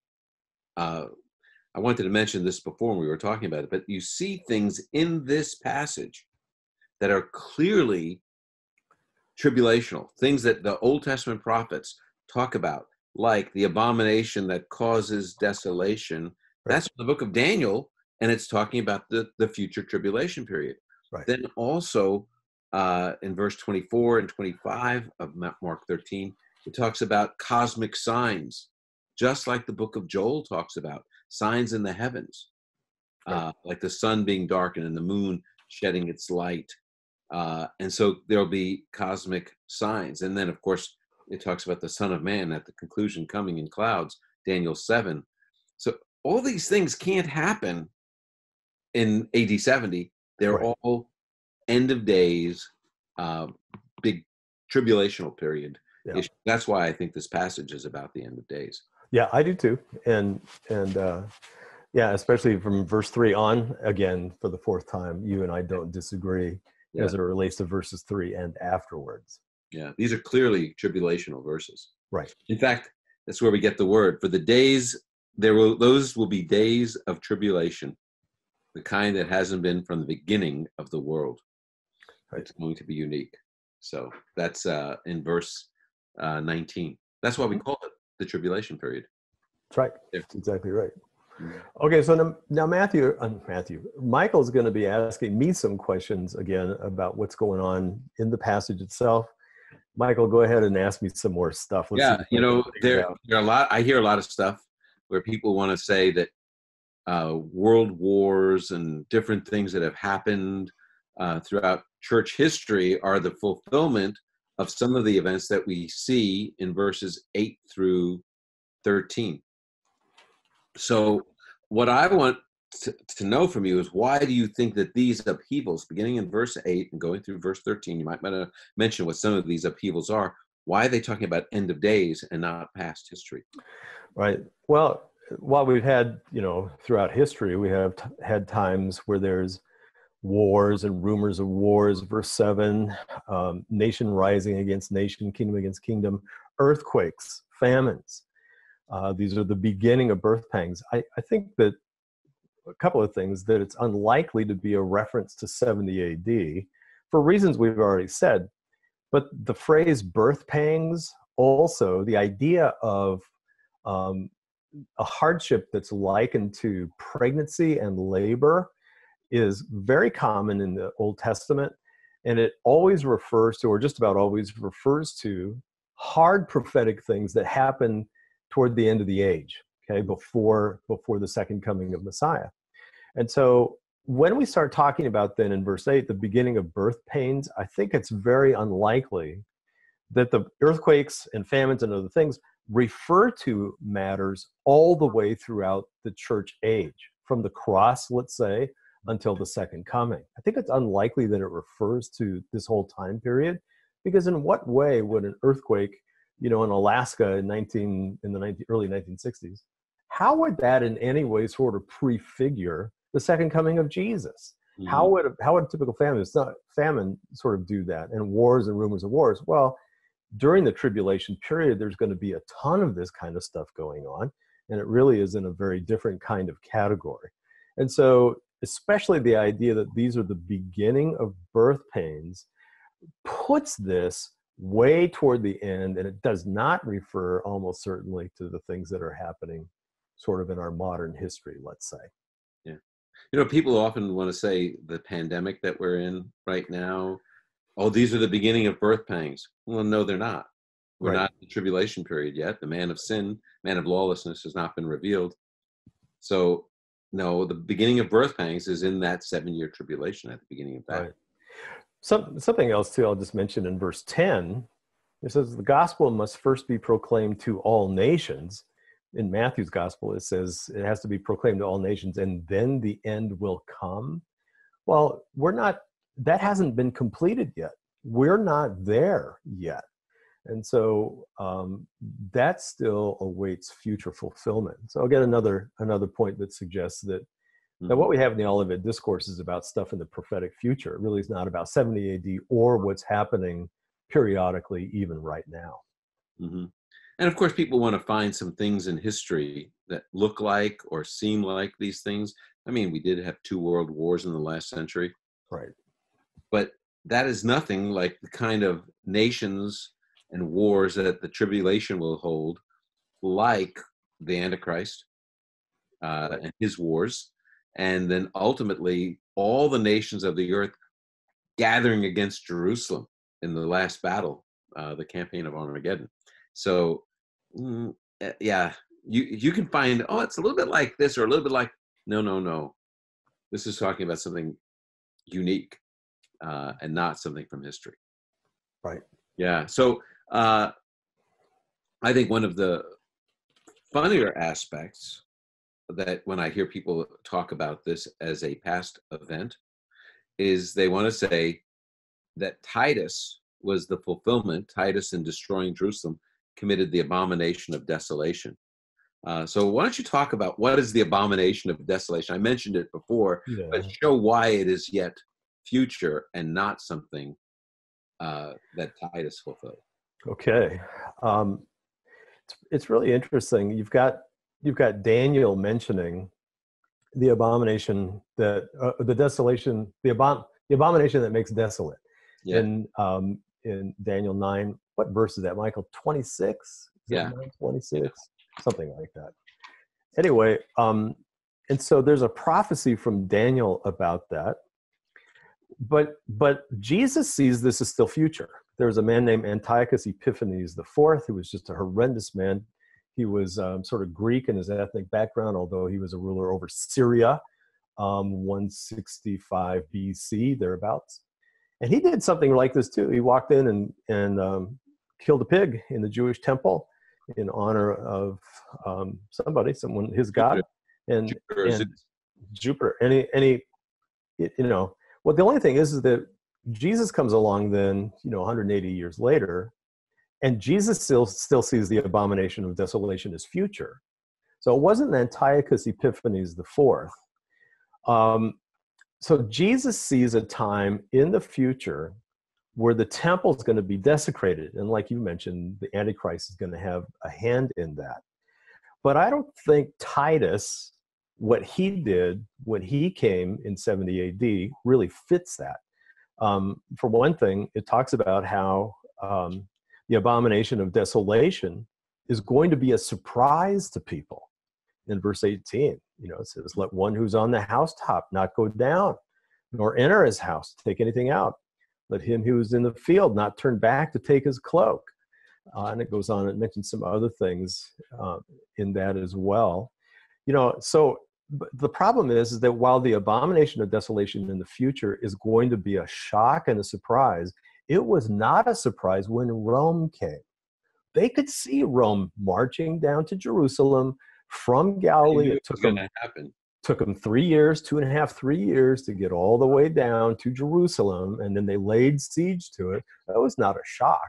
[SPEAKER 2] Uh, I wanted to mention this before when we were talking about it, but you see things in this passage that are clearly tribulational, things that the Old Testament prophets talk about, like the abomination that causes desolation.
[SPEAKER 1] right,
[SPEAKER 2] That's the book of Daniel, and it's talking about the, the future tribulation period.
[SPEAKER 1] right,
[SPEAKER 2] Then also uh, in verse twenty-four and twenty-five of Mark thirteen, it talks about cosmic signs, just like the book of Joel talks about, signs in the heavens,
[SPEAKER 1] right.
[SPEAKER 2] uh, like the sun being darkened and the moon shedding its light. Uh, and so there'll be cosmic signs. And then, of course, it talks about the Son of Man at the conclusion coming in clouds, Daniel seven. So all these things can't happen in A D seventy. They're
[SPEAKER 1] Right.
[SPEAKER 2] all end of days, uh, big tribulational period.
[SPEAKER 1] Yeah.
[SPEAKER 2] Issue. That's why I think this passage is about the end of days.
[SPEAKER 1] Yeah, I do too. And and uh, yeah, especially from verse three on, again, for the fourth time, you and I don't disagree
[SPEAKER 2] Yeah.
[SPEAKER 1] as it relates to verses three and afterwards.
[SPEAKER 2] Yeah, these are clearly tribulational verses.
[SPEAKER 1] Right.
[SPEAKER 2] In fact, that's where we get the word. For the days, there will those will be days of tribulation, the kind that hasn't been from the beginning of the world. Right. It's going to be unique. So that's uh, in verse uh, nineteen. That's why we call it the tribulation period.
[SPEAKER 1] That's right.
[SPEAKER 2] Yeah.
[SPEAKER 1] That's exactly right. Okay, so now, now Matthew, uh, Matthew, Michael's going to be asking me some questions again about what's going on in the passage itself. Michael, go ahead and ask me some more stuff.
[SPEAKER 2] Let's yeah, you know, there, there are a lot. I hear a lot of stuff where people want to say that uh, world wars and different things that have happened uh, throughout church history are the fulfillment of some of the events that we see in verses eight through thirteen. So what I want to, to know from you is, why do you think that these upheavals, beginning in verse eight and going through verse thirteen, you might want to mention what some of these upheavals are. Why are they talking about end of days and not past history?
[SPEAKER 1] Right. Well, while we've had, you know, throughout history, we have t- had times where there's wars and rumors of wars. Verse seven, um, nation rising against nation, kingdom against kingdom, earthquakes, famines. Uh, these are the beginning of birth pangs. I, I think that a couple of things, that it's unlikely to be a reference to seventy A D for reasons we've already said. But the phrase birth pangs, also the idea of um, a hardship that's likened to pregnancy and labor, is very common in the Old Testament, and it always refers to, or just about always refers to, hard prophetic things that happen toward the end of the age, okay, before before the second coming of Messiah. And so when we start talking about then in verse eight, the beginning of birth pains, I think it's very unlikely that the earthquakes and famines and other things refer to matters all the way throughout the church age, from the cross, let's say, until the second coming. I think it's unlikely that it refers to this whole time period, because in what way would an earthquake, you know, in Alaska in nineteen in the nineteen, early nineteen sixties, how would that in any way sort of prefigure the second coming of Jesus? Mm-hmm. How would a, how would a typical famine, it's not, famine sort of do that, and wars and rumors of wars? Well, during the tribulation period, there's going to be a ton of this kind of stuff going on, and it really is in a very different kind of category. And so, especially the idea that these are the beginning of birth pains puts this way toward the end, and it does not refer almost certainly to the things that are happening sort of in our modern history, let's say.
[SPEAKER 2] Yeah. You know, people often want to say the pandemic that we're in right now, oh, these are the beginning of birth pangs. Well, no, they're not. We're right. Not in the tribulation period yet. The man of sin, man of lawlessness has not been revealed. So, no, the beginning of birth pangs is in that seven-year tribulation at the beginning of that.
[SPEAKER 1] Right. Some, something else, too, I'll just mention in verse ten. It says, the gospel must first be proclaimed to all nations. In Matthew's gospel, it says it has to be proclaimed to all nations, and then the end will come. Well, we're not, that hasn't been completed yet. We're not there yet. And so um, that still awaits future fulfillment. So again, another another point that suggests that, mm-hmm. that what we have in the Olivet Discourse is about stuff in the prophetic future. It really is not about seventy A D or what's happening periodically even right now.
[SPEAKER 2] Mm-hmm. And of course, people want to find some things in history that look like or seem like these things. I mean, we did have two world wars in the last century.
[SPEAKER 1] Right.
[SPEAKER 2] But that is nothing like the kind of nations and wars that the tribulation will hold, like the Antichrist uh, right. and his wars, and then ultimately all the nations of the earth gathering against Jerusalem in the last battle, uh, the campaign of Armageddon. So, mm, yeah, you you can find, oh, it's a little bit like this or a little bit like, no, no, no. This is talking about something unique uh, and not something from history.
[SPEAKER 1] Right.
[SPEAKER 2] Yeah. So uh, I think one of the funnier aspects that when I hear people talk about this as a past event is they want to say that Titus was the fulfillment. Titus, in destroying Jerusalem, committed the abomination of desolation. Uh, so why don't you talk about what is the abomination of desolation? I mentioned it before, yeah. but show why it is yet future and not something uh, that Titus fulfilled.
[SPEAKER 1] Okay, um, it's, it's really interesting. You've got you've got Daniel mentioning the abomination that uh, the desolation, the abom the abomination that makes desolate. Yeah. In um, in Daniel nine, what verse is that, Michael? twenty-six?
[SPEAKER 2] Yeah,
[SPEAKER 1] twenty-six, yeah. Something like that. Anyway, um, and so there's a prophecy from Daniel about that. But but Jesus sees this as still future. There's a man named Antiochus Epiphanes the Fourth, who was just a horrendous man. He was um, sort of Greek in his ethnic background, although he was a ruler over Syria, um, one sixty-five B C, thereabouts. And he did something like this too. He walked in and, and um, killed a pig in the Jewish temple in honor of um, somebody, someone, his god, and Jupiter. And, Jupiter. And he, and he, you know, well, the only thing is, is that Jesus comes along then, you know, one hundred eighty years later, and Jesus still still sees the abomination of desolation as future. So it wasn't Antiochus Epiphanes the Fourth. Um, so Jesus sees a time in the future where the temple is going to be desecrated, and like you mentioned, the Antichrist is going to have a hand in that. But I don't think Titus, what he did when he came in seventy A D, really fits that. Um, for one thing, it talks about how um, the abomination of desolation is going to be a surprise to people in verse eighteen. You know, it says, let one who's on the housetop not go down, nor enter his house to take anything out. Let him who is in the field not turn back to take his cloak. Uh, and it goes on, it mentions some other things uh, in that as well. You know, so the problem is, is that while the abomination of desolation in the future is going to be a shock and a surprise, it was not a surprise when Rome came. They could see Rome marching down to Jerusalem from Galilee. It took them,
[SPEAKER 2] happen.
[SPEAKER 1] took them three years, two and a half, three years to get all the way down to Jerusalem, and then they laid siege to it. That was not a shock.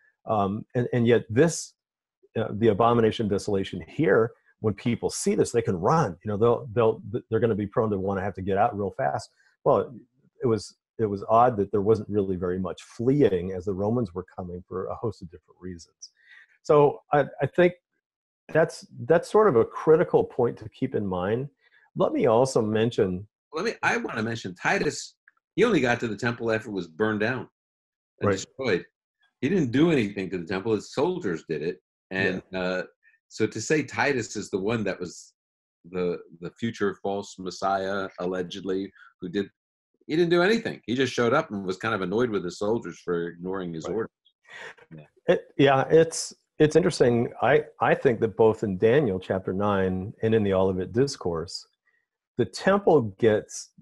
[SPEAKER 1] Um, and, and yet this, uh, the abomination of desolation here, when people see this, they can run. You know, they'll they'll they're going to be prone to want to have to get out real fast. Well, it was it was odd that there wasn't really very much fleeing as the Romans were coming for a host of different reasons. So I, I think that's that's sort of a critical point to keep in mind. Let me also mention.
[SPEAKER 2] Let me. I want to mention Titus. He only got to the temple after it was burned down and
[SPEAKER 1] Right.
[SPEAKER 2] destroyed. He didn't do anything to the temple. His soldiers did it, and. Yeah. Uh, So to say Titus is the one that was the the future false Messiah, allegedly, who did, he didn't do anything. He just showed up and was kind of annoyed with his soldiers for ignoring his right. orders.
[SPEAKER 1] Yeah. It, yeah, it's it's interesting. I, I think that both in Daniel chapter nine and in the Olivet Discourse, the temple gets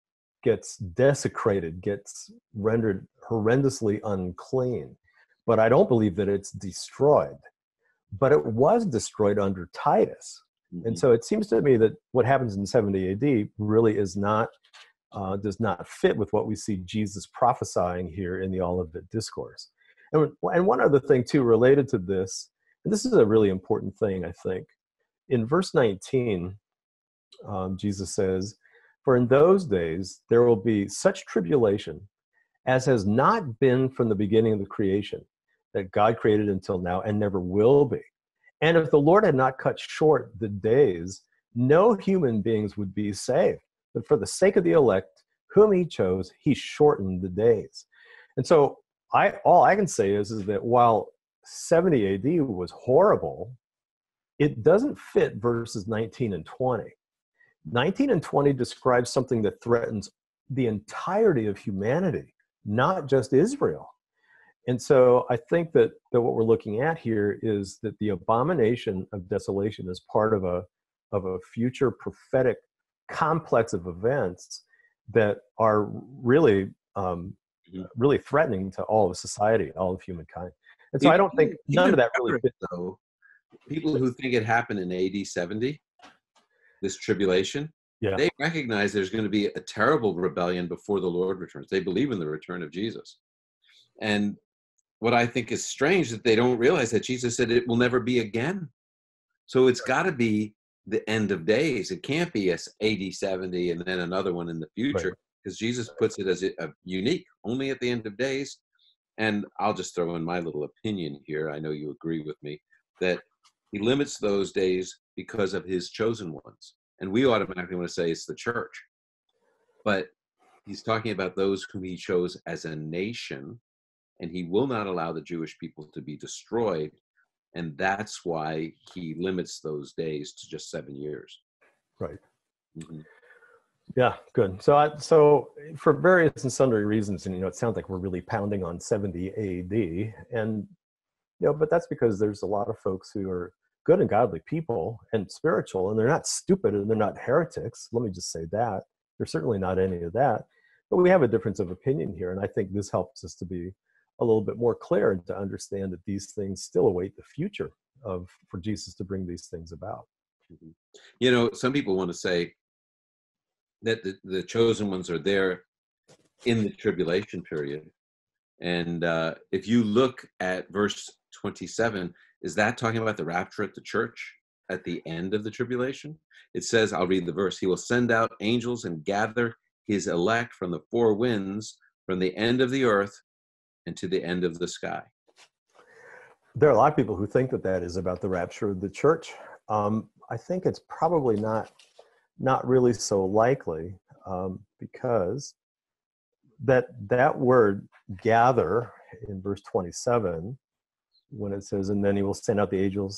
[SPEAKER 1] gets desecrated, gets rendered horrendously unclean. But I don't believe that it's destroyed. But it was destroyed under Titus. Mm-hmm. And so it seems to me that what happens in seventy A D really is not, uh, does not fit with what we see Jesus prophesying here in the Olivet Discourse. And, and one other thing too related to this, and this is a really important thing, I think. In verse nineteen, um, Jesus says, "For in those days there will be such tribulation as has not been from the beginning of the creation, that God created until now and never will be. And if the Lord had not cut short the days, no human beings would be saved. But for the sake of the elect, whom he chose, he shortened the days." And so I, all I can say is, is that while seventy A D was horrible, it doesn't fit verses nineteen and twenty. nineteen and twenty describes something that threatens the entirety of humanity, not just Israel. And so I think that, that what we're looking at here is that the abomination of desolation is part of a, of a future prophetic complex of events that are really, um, really threatening to all of society, all of humankind. And so
[SPEAKER 2] even,
[SPEAKER 1] I don't think none of that really fits.
[SPEAKER 2] Though, people who think it happened in A D seventy, this tribulation, yeah. they recognize there's going to be a terrible rebellion before the Lord returns. They believe in the return of Jesus. And what I think is strange that they don't realize that Jesus said it will never be again. So it's got to be the end of days. It can't be a A D seventy and then another one in the future, because right. Jesus puts it as a, a unique, only at the end of days. And I'll just throw in my little opinion here. I know you agree with me that he limits those days because of his chosen ones. And we automatically want to say it's the church. But he's talking about those whom he chose as a nation, and he will not allow the Jewish people to be destroyed. And that's why he limits those days to just seven years.
[SPEAKER 1] Right.
[SPEAKER 2] Mm-hmm.
[SPEAKER 1] Yeah, good. So, I, so for various and sundry reasons, and you know, it sounds like we're really pounding on seventy A D, and you know, but that's because there's a lot of folks who are good and godly people and spiritual, and they're not stupid and they're not heretics. Let me just say that. They're certainly not any of that. But we have a difference of opinion here, and I think this helps us to be a little bit more clear and to understand that these things still await the future of for Jesus to bring these things about.
[SPEAKER 2] Mm-hmm. You know, some people want to say that the, the chosen ones are there in the tribulation period. And uh, if you look at verse twenty-seven, is that talking about the rapture at the church at the end of the tribulation? It says, I'll read the verse, "He will send out angels and gather his elect from the four winds, from the end of the earth and to the end of the sky."
[SPEAKER 1] There are a lot of people who think that that is about the rapture of the church. Um, I think it's probably not, not really so likely, um, because that that word "gather" in verse twenty-seven, when it says, "And then he will send out the angels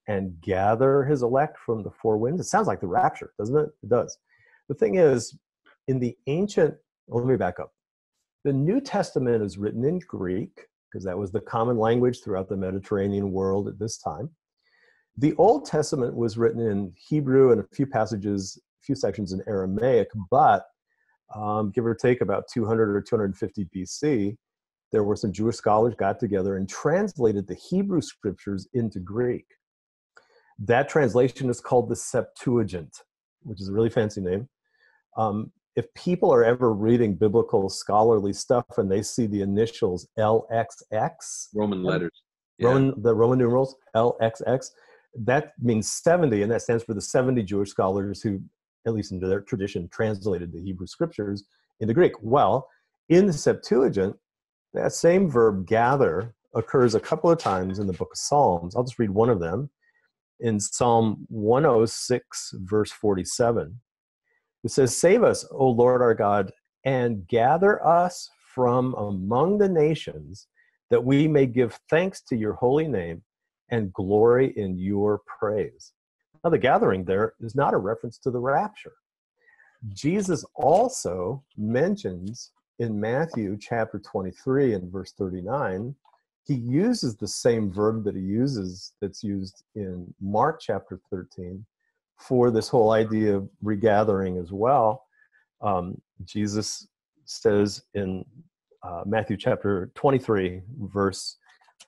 [SPEAKER 1] and gather his elect from the four winds. It sounds like the rapture, doesn't it? It does. The thing is, in the ancient, well, let me back up. The New Testament is written in Greek, because that was the common language throughout the Mediterranean world at this time. The Old Testament was written in Hebrew and a few passages, a few sections in Aramaic, but um, give or take about two hundred or two hundred fifty B C, there were some Jewish scholars got together and translated the Hebrew scriptures into Greek. That translation is called the Septuagint, which is a really fancy name. Um, if people are ever reading biblical scholarly stuff and they see the initials L X X,
[SPEAKER 2] Roman letters, yeah.
[SPEAKER 1] Roman, the Roman numerals, L X X, that means seventy, and that stands for the seventy Jewish scholars who, at least in their tradition, translated the Hebrew scriptures into Greek. Well, in the Septuagint, that same verb gather occurs a couple of times in the book of Psalms. I'll just read one of them. In Psalm one oh six, verse forty-seven, it says, "Save us, O Lord our God, and gather us from among the nations, that we may give thanks to your holy name and glory in your praise." Now, the gathering there is not a reference to the rapture. Jesus also mentions in Matthew chapter twenty-three and verse thirty-nine, he uses the same verb that he uses that's used in Mark chapter thirteen for this whole idea of regathering as well. Um, Jesus says in uh, Matthew chapter twenty-three, verse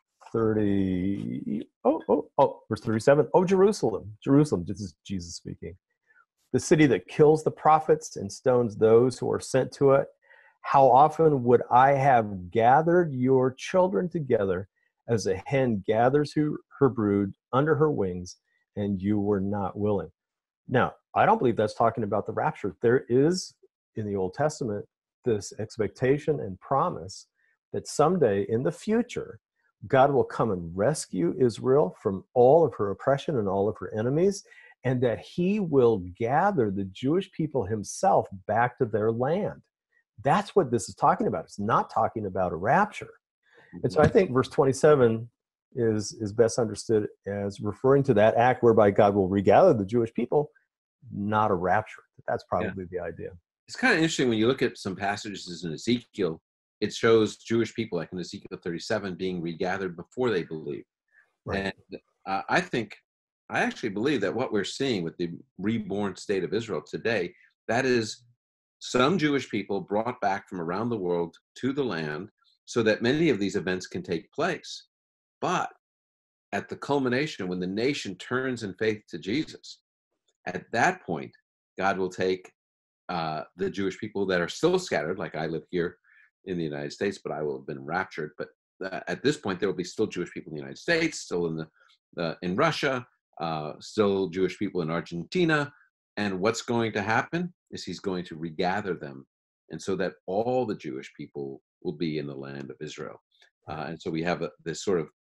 [SPEAKER 1] thirty, oh, oh, oh, verse thirty-seven, "Oh, Jerusalem, Jerusalem," this is Jesus speaking, "the city that kills the prophets and stones those who are sent to it. How often would I have gathered your children together as a hen gathers her, her brood under her wings, and you were not willing." Now, I don't believe that's talking about the rapture. There is, in the Old Testament, this expectation and promise that someday in the future, God will come and rescue Israel from all of her oppression and all of her enemies, and that he will gather the Jewish people himself back to their land. That's what this is talking about. It's not talking about a rapture. And so I think verse twenty-seven is, is best understood as referring to that act whereby God will regather the Jewish people, not a rapture. That's probably yeah. the idea.
[SPEAKER 2] It's kind of interesting when you look at some passages in Ezekiel, it shows Jewish people, like in Ezekiel thirty-seven, being regathered before they believe. Right. And uh, I think, I actually believe that what we're seeing with the reborn state of Israel today, that is some Jewish people brought back from around the world to the land so that many of these events can take place. But at the culmination, when the nation turns in faith to Jesus, at that point, God will take uh, the Jewish people that are still scattered, like I live here in the United States, but I will have been raptured. But uh, at this point, there will be still Jewish people in the United States, still in the uh, in Russia, uh, still Jewish people in Argentina. And what's going to happen is he's going to regather them, and so that all the Jewish people will be in the land of Israel. Uh, and so we have a, this sort of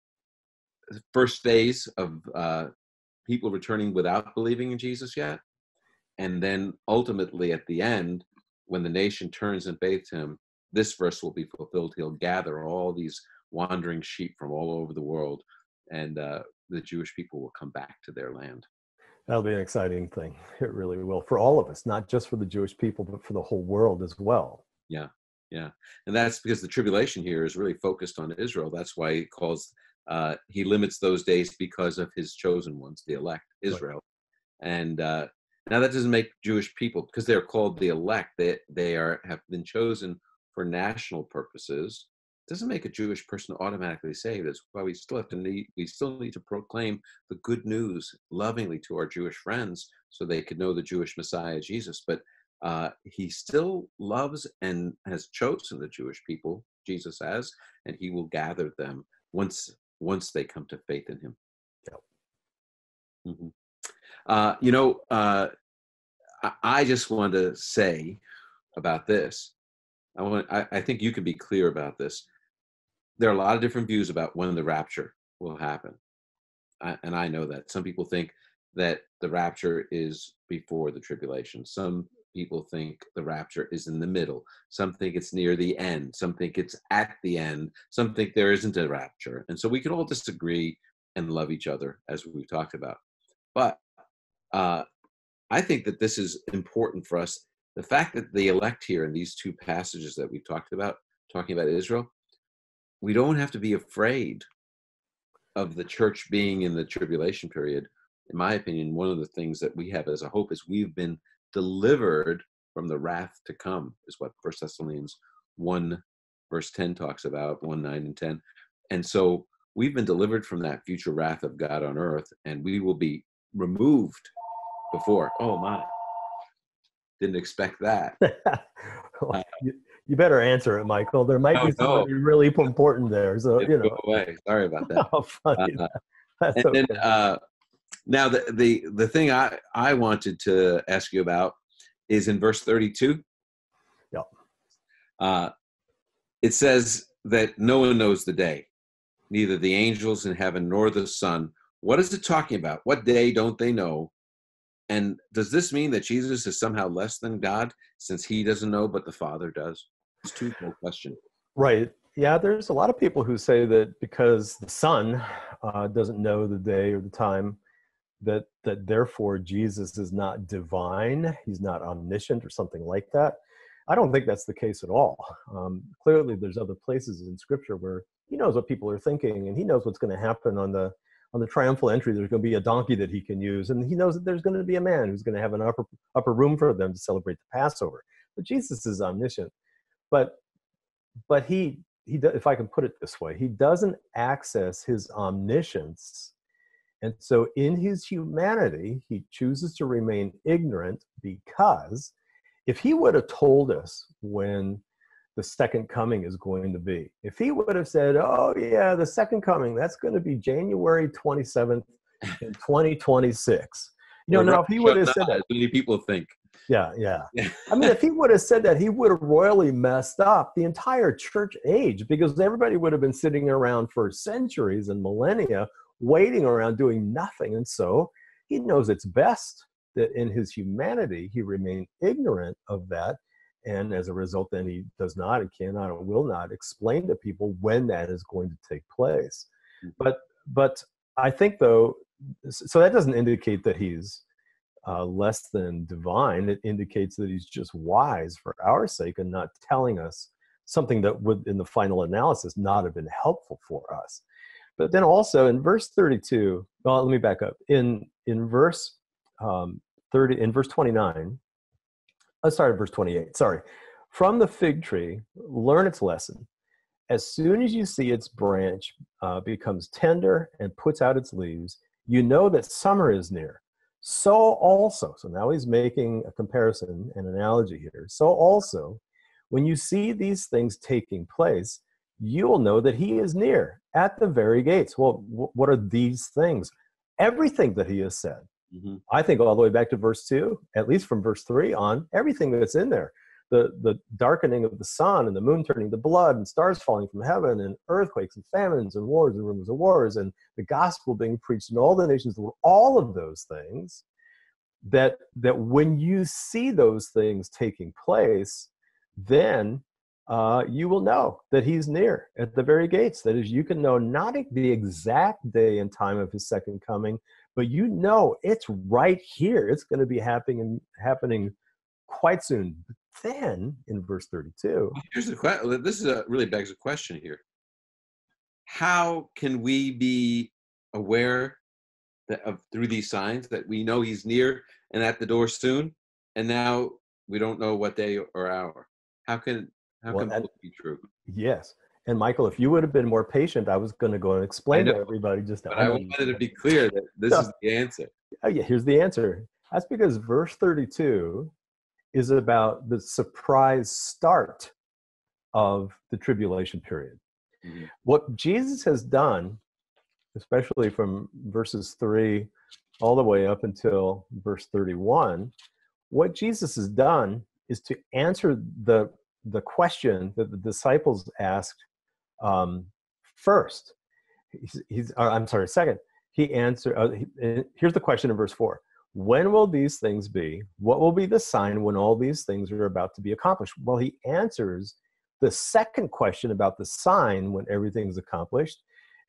[SPEAKER 2] first phase of uh, people returning without believing in Jesus yet. And then ultimately at the end, when the nation turns in faith to him, this verse will be fulfilled. He'll gather all these wandering sheep from all over the world, and uh, the Jewish people will come back to their land.
[SPEAKER 1] That'll be an exciting thing. It really will, for all of us, not just for the Jewish people, but for the whole world as well.
[SPEAKER 2] Yeah, yeah. And that's because the tribulation here is really focused on Israel. That's why he calls, uh, he limits those days because of his chosen ones, the elect, Israel. Right. And uh, now that doesn't make Jewish people, because they're called the elect, they, they are have been chosen for national purposes. Doesn't make a Jewish person automatically saved. That's why we still have to need, we still need to proclaim the good news lovingly to our Jewish friends so they could know the Jewish Messiah, Jesus. But uh, he still loves and has chosen the Jewish people, Jesus has, and he will gather them once once they come to faith in him. Yeah. Mm-hmm. Uh, you know, uh, I, I just want to say about this. I want. I, I think you can be clear about this. There are a lot of different views about when the rapture will happen. I, and I know that. Some people think that the rapture is before the tribulation. Some people think the rapture is in the middle. Some think it's near the end. Some think it's at the end. Some think there isn't a rapture. And so we could all disagree and love each other, as we've talked about. But uh, I think that this is important for us. The fact that the elect here in these two passages that we've talked about, talking about Israel, we don't have to be afraid of the church being in the tribulation period. In my opinion, one of the things that we have as a hope is we've been delivered from the wrath to come, is what First Thessalonians one, verse ten talks about, one, nine, and ten. And so we've been delivered from that future wrath of God on earth, and we will be removed before. Oh, my. Didn't expect that.
[SPEAKER 1] Well,
[SPEAKER 2] Uh,
[SPEAKER 1] you, you better answer it, Michael. There might
[SPEAKER 2] oh,
[SPEAKER 1] be
[SPEAKER 2] no.
[SPEAKER 1] somebody really important there. So,
[SPEAKER 2] It
[SPEAKER 1] you
[SPEAKER 2] go
[SPEAKER 1] know.
[SPEAKER 2] away. Sorry about that.
[SPEAKER 1] How funny.
[SPEAKER 2] Uh,
[SPEAKER 1] That's
[SPEAKER 2] and
[SPEAKER 1] okay.
[SPEAKER 2] then uh, now the, the, the thing I, I wanted to ask you about is in verse thirty-two.
[SPEAKER 1] Yeah.
[SPEAKER 2] Uh, it says that no one knows the day, neither the angels in heaven nor the Son. What is it talking about? What day don't they know? And does this mean that Jesus is somehow less than God since he doesn't know, but the Father does? It's a two-fold question.
[SPEAKER 1] Right. Yeah, there's a lot of people who say that because the Son uh, doesn't know the day or the time, that that therefore Jesus is not divine, he's not omniscient or something like that. I don't think that's the case at all. Um, clearly, there's other places in Scripture where he knows what people are thinking, and he knows what's going to happen on the on the triumphal entry. There's going to be a donkey that he can use, and he knows that there's going to be a man who's going to have an upper upper room for them to celebrate the Passover. But Jesus is omniscient. But but he he if I can put it this way, he doesn't access his omniscience, and so in his humanity, he chooses to remain ignorant, because if he would have told us when the second coming is going to be, if he would have said, oh yeah, the second coming, that's going to be January twenty-seventh in twenty twenty-six. You know,
[SPEAKER 2] Or
[SPEAKER 1] now if he would have
[SPEAKER 2] not,
[SPEAKER 1] said that,
[SPEAKER 2] as many people think.
[SPEAKER 1] yeah, yeah. I mean, if he would have said that, he would have royally messed up the entire church age, because everybody would have been sitting around for centuries and millennia waiting around doing nothing. And so he knows it's best that in his humanity, he remain ignorant of that. And as a result, then he does not and cannot and will not explain to people when that is going to take place. But, but I think, though, so that doesn't indicate that he's Uh, less than divine. It indicates that he's just wise for our sake and not telling us something that would, in the final analysis, not have been helpful for us. But then also in verse thirty-two, well, let me back up. In in verse um, thirty, in verse twenty-nine, let's start at verse twenty-eight. Sorry. From the fig tree, learn its lesson. As soon as you see its branch uh, becomes tender and puts out its leaves, you know that summer is near. So also, so now he's making a comparison, an analogy here. So also, when you see these things taking place, you will know that he is near at the very gates. Well, w- what are these things? Everything that he has said. Mm-hmm. I think all the way back to verse two, at least from verse three on, everything that's in there. The, the darkening of the sun and the moon turning to blood and stars falling from heaven and earthquakes and famines and wars and rumors of wars and the gospel being preached in all the nations of the world, all of those things, that, that when you see those things taking place, then uh, you will know that he's near at the very gates. That is, you can know not the exact day and time of his second coming, but you know it's right here. It's going to be happening, happening quite soon. But then in verse thirty-two,
[SPEAKER 2] here's the question. This is a, really begs a question here. How can we be aware that of through these signs that we know he's near and at the door soon, and now we don't know what day or hour? How can how
[SPEAKER 1] well,
[SPEAKER 2] can both be true?
[SPEAKER 1] Yes. And Michael, if you would have been more patient, I was going to go and explain
[SPEAKER 2] know,
[SPEAKER 1] to everybody just.
[SPEAKER 2] But
[SPEAKER 1] I,
[SPEAKER 2] I wanted to be clear that this
[SPEAKER 1] so,
[SPEAKER 2] is the answer.
[SPEAKER 1] Oh yeah, here's the answer. That's because verse thirty-two is about the surprise start of the tribulation period. Mm-hmm. What Jesus has done, especially from verses three all the way up until verse thirty-one, what Jesus has done is to answer the, the question that the disciples asked um, first. He's, he's uh, I'm sorry, second. He answered, uh, he, here's the question in verse four. When will these things be? What will be the sign when all these things are about to be accomplished? Well, he answers the second question about the sign when everything's accomplished.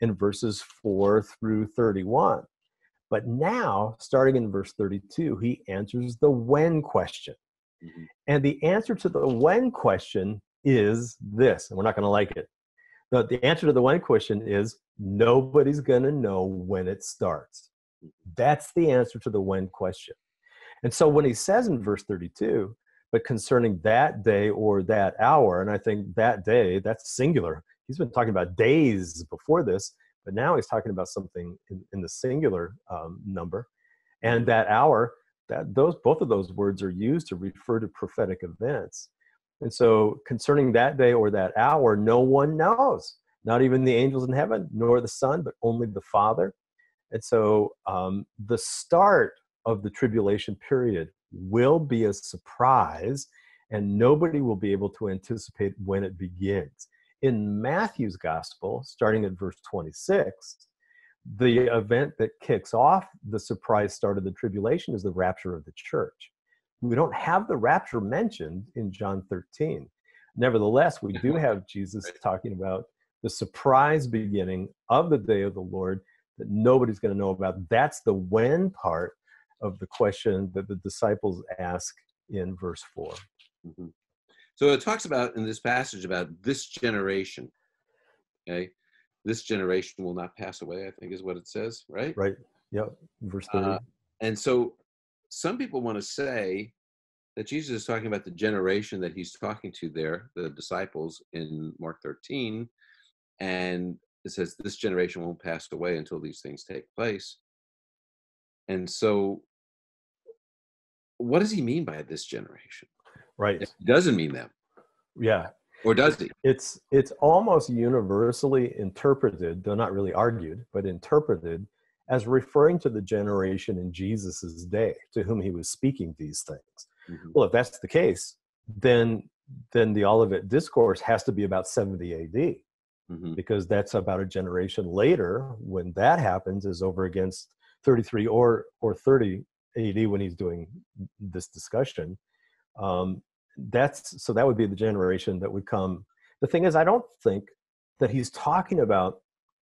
[SPEAKER 1] in verses four through thirty-one. But now, starting in verse thirty-two, he answers the when question.
[SPEAKER 2] Mhm.
[SPEAKER 1] And the answer to the when question is this, and we're not going to like it. The, the answer to the when question is nobody's going to know when it starts. That's the answer to the when question. And so when he says in verse thirty-two, but concerning that day or that hour, and I think that day, that's singular. He's been talking about days before this, but now he's talking about something in, in the singular um, number. And that hour, that those both of those words are used to refer to prophetic events. And so concerning that day or that hour, no one knows, not even the angels in heaven, nor the Son, but only the Father. And so um, the start of the tribulation period will be a surprise, and nobody will be able to anticipate when it begins. In Matthew's gospel, starting at verse twenty-six, the event that kicks off the surprise start of the tribulation is the rapture of the church. We don't have the rapture mentioned in John thirteen. Nevertheless, we do have Jesus talking about the surprise beginning of the day of the Lord that nobody's going to know about. That's the when part of the question that the disciples ask in verse four.
[SPEAKER 2] Mm-hmm. So it talks about in this passage about this generation, okay? This generation will not pass away, I think is what it says, right?
[SPEAKER 1] Right. Yep. Verse thirty.
[SPEAKER 2] Uh, and so some people want to say that Jesus is talking about the generation that he's talking to there, the disciples in Mark thirteen. And it says this generation won't pass away until these things take place. And so what does he mean by this generation?
[SPEAKER 1] Right.
[SPEAKER 2] It doesn't mean them.
[SPEAKER 1] Yeah.
[SPEAKER 2] Or does he?
[SPEAKER 1] It's it's almost universally interpreted, though not really argued, but interpreted as referring to the generation in Jesus's day to whom he was speaking these things. Mm-hmm. Well, if that's the case, then then the Olivet Discourse has to be about seventy A D, mm-hmm. because that's about a generation later. When that happens, is over against thirty-three or or thirty A D when he's doing this discussion. Um, that's so that would be the generation that would come. The thing is, I don't think that he's talking about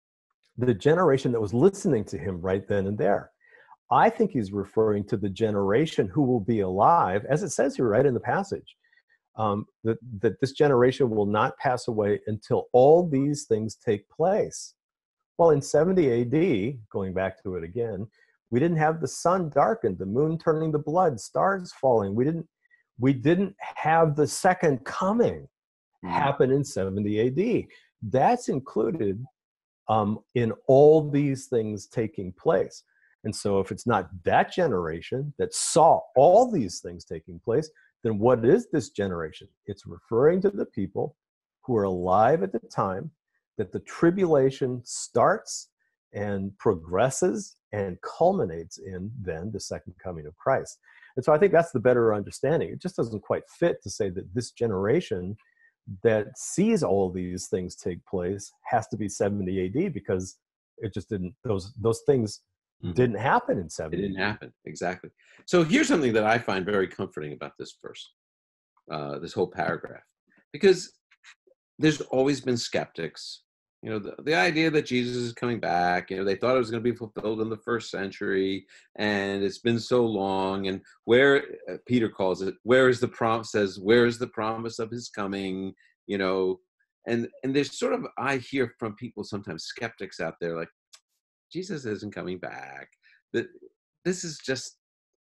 [SPEAKER 1] the generation that was listening to him right then and there. I think he's referring to the generation who will be alive, as it says here right in the passage, um, that, that this generation will not pass away until all these things take place. Well, in seventy A D, going back to it again, we didn't have the sun darkened, the moon turning to blood, stars falling. We didn't We didn't have the second coming happen in seventy A D. That's included um, in all these things taking place. And so if it's not that generation that saw all these things taking place, then what is this generation? It's referring to the people who are alive at the time that the tribulation starts and progresses and culminates in then the second coming of Christ. And so I think that's the better understanding. It just doesn't quite fit to say that this generation that sees all these things take place has to be seventy A D, because it just didn't, those those things mm-hmm. didn't happen in seventy.
[SPEAKER 2] It didn't happen, exactly. So here's something that I find very comforting about this verse, uh, this whole paragraph, because there's always been skeptics. You know, the, the idea that Jesus is coming back, you know, they thought it was going to be fulfilled in the first century, and it's been so long. And where, uh, Peter calls it, where is the promise, says, where is the promise of his coming, you know? And, and there's sort of, I hear from people, sometimes skeptics out there, like, Jesus isn't coming back. That this is just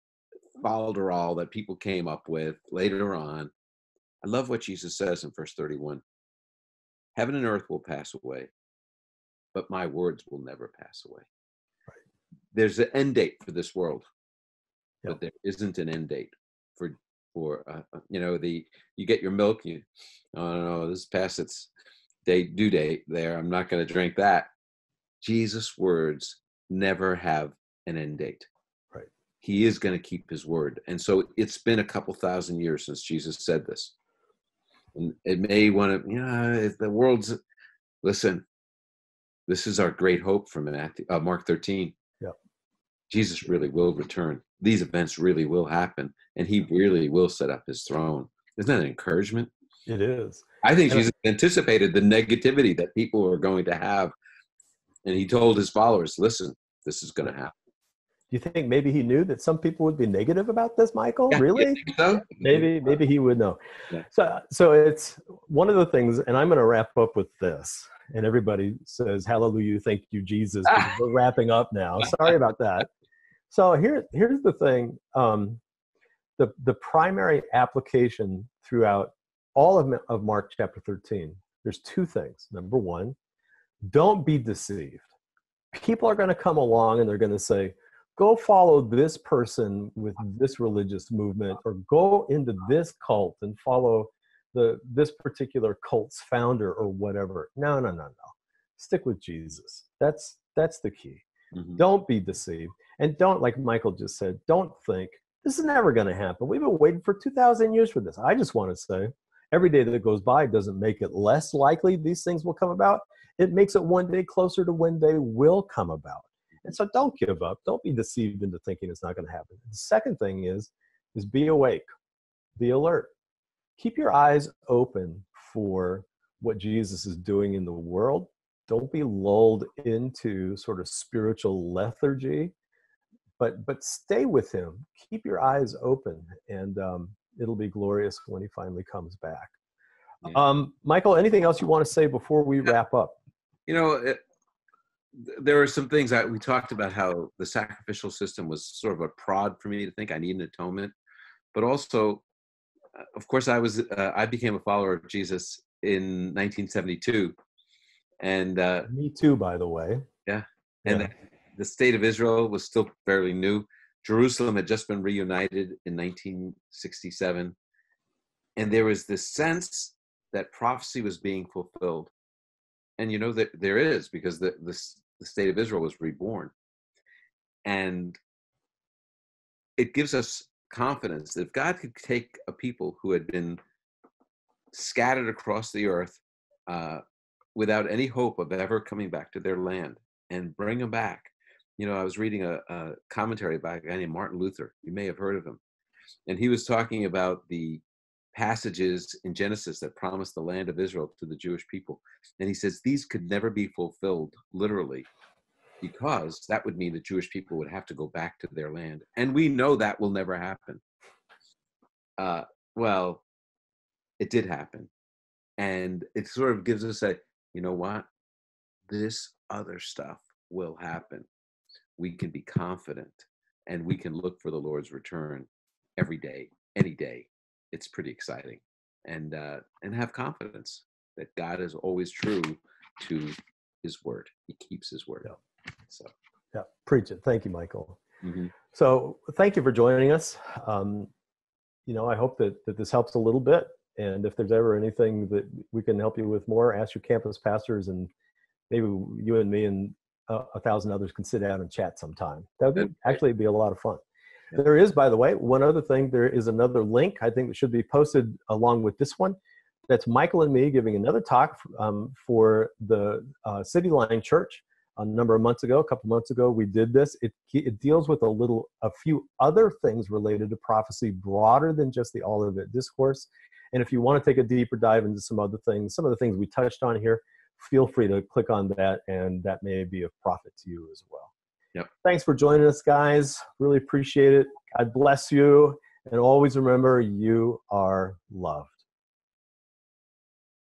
[SPEAKER 2] falderall that people came up with later on. I love what Jesus says in verse thirty-one. Heaven and earth will pass away, but my words will never pass away. Right. There's an end date for this world, yep. but there isn't an end date for, for uh, you know, the you get your milk, you, oh no, this is past its date, due date there. I'm not going to drink that. Jesus' words never have an end date.
[SPEAKER 1] Right.
[SPEAKER 2] He is going to keep his word. And so it's been a couple thousand years since Jesus said this. And it may want to, you know, if the world's, listen, this is our great hope from Matthew, uh, Mark thirteen.
[SPEAKER 1] Yeah.
[SPEAKER 2] Jesus really will return. These events really will happen, and he really will set up his throne. Isn't that an encouragement?
[SPEAKER 1] It is.
[SPEAKER 2] I think
[SPEAKER 1] and
[SPEAKER 2] Jesus anticipated the negativity that people are going to have And he told his followers, listen, this is going to happen.
[SPEAKER 1] Do you think maybe he knew that some people would be negative about this, Michael?
[SPEAKER 2] Yeah,
[SPEAKER 1] really?
[SPEAKER 2] you think so?
[SPEAKER 1] Maybe, maybe he would know.
[SPEAKER 2] Yeah.
[SPEAKER 1] So, so it's one of the things, and I'm going to wrap up with this. And everybody says, hallelujah, thank you, Jesus, because we're wrapping up now. Sorry about that. So here, here's the thing. Um, the, the primary application throughout all of, of Mark chapter thirteen, there's two things. Number one, don't be deceived. People are going to come along and they're going to say, go follow this person with this religious movement, or go into this cult and follow the this particular cult's founder or whatever. No, no, no, no. Stick with Jesus. That's that's the key. Mm-hmm. Don't be deceived. And don't, like Michael just said, don't think, this is never going to happen. We've been waiting for two thousand years for this. I just want to say, every day that goes by doesn't make it less likely these things will come about. It makes it one day closer to when they will come about. And so don't give up. Don't be deceived into thinking it's not going to happen. The second thing is, is be awake, be alert. Keep your eyes open for what Jesus is doing in the world. Don't be lulled into sort of spiritual lethargy, but but stay with him. Keep your eyes open, and um, it'll be glorious when he finally comes back. Yeah. Um, Michael, anything else you want to say before we wrap up?
[SPEAKER 2] You know, it, there are some things that we talked about, how the sacrificial system was sort of a prod for me to think I need an atonement, but also, of course, I was uh, I became a follower of Jesus in nineteen seventy-two, and uh,
[SPEAKER 1] me too, by the way.
[SPEAKER 2] Yeah, and yeah. The, the state of Israel was still fairly new. Jerusalem had just been reunited in nineteen sixty-seven, and there was this sense that prophecy was being fulfilled. And you know that there is, because the, the the state of Israel was reborn, and it gives us confidence that if God could take a people who had been scattered across the earth uh, without any hope of ever coming back to their land and bring them back. You know, I was reading a, a commentary by a guy named Martin Luther. You may have heard of him. And he was talking about the passages in Genesis that promised the land of Israel to the Jewish people. And he says these could never be fulfilled literally, because that would mean the Jewish people would have to go back to their land. And we know that will never happen. Uh, well, it did happen. And it sort of gives us a, you know what? This other stuff will happen. We can be confident, and we can look for the Lord's return every day, any day. It's pretty exciting. And uh, and have confidence that God is always true to his word. He keeps his word.
[SPEAKER 1] Yeah.
[SPEAKER 2] So
[SPEAKER 1] yeah, preach it. Thank you, Michael.
[SPEAKER 2] Mm-hmm.
[SPEAKER 1] So thank you for joining us. Um, you know, I hope that, that this helps a little bit. And if there's ever anything that we can help you with more, ask your campus pastors, and maybe you and me and uh, a thousand others can sit down and chat sometime. That would be, actually be a lot of fun. Yeah. There is, by the way, one other thing. There is another link, I think, that should be posted along with this one. That's Michael and me giving another talk um, for the uh, City Line Church a number of months ago. A couple months ago, we did this. It, it deals with a little, a few other things related to prophecy, broader than just the Olivet Discourse. And if you want to take a deeper dive into some other things, some of the things we touched on here, feel free to click on that, and that may be of profit to you as well.
[SPEAKER 2] Yep.
[SPEAKER 1] Thanks for joining us, guys. Really appreciate it. God bless you. And always remember, you are loved.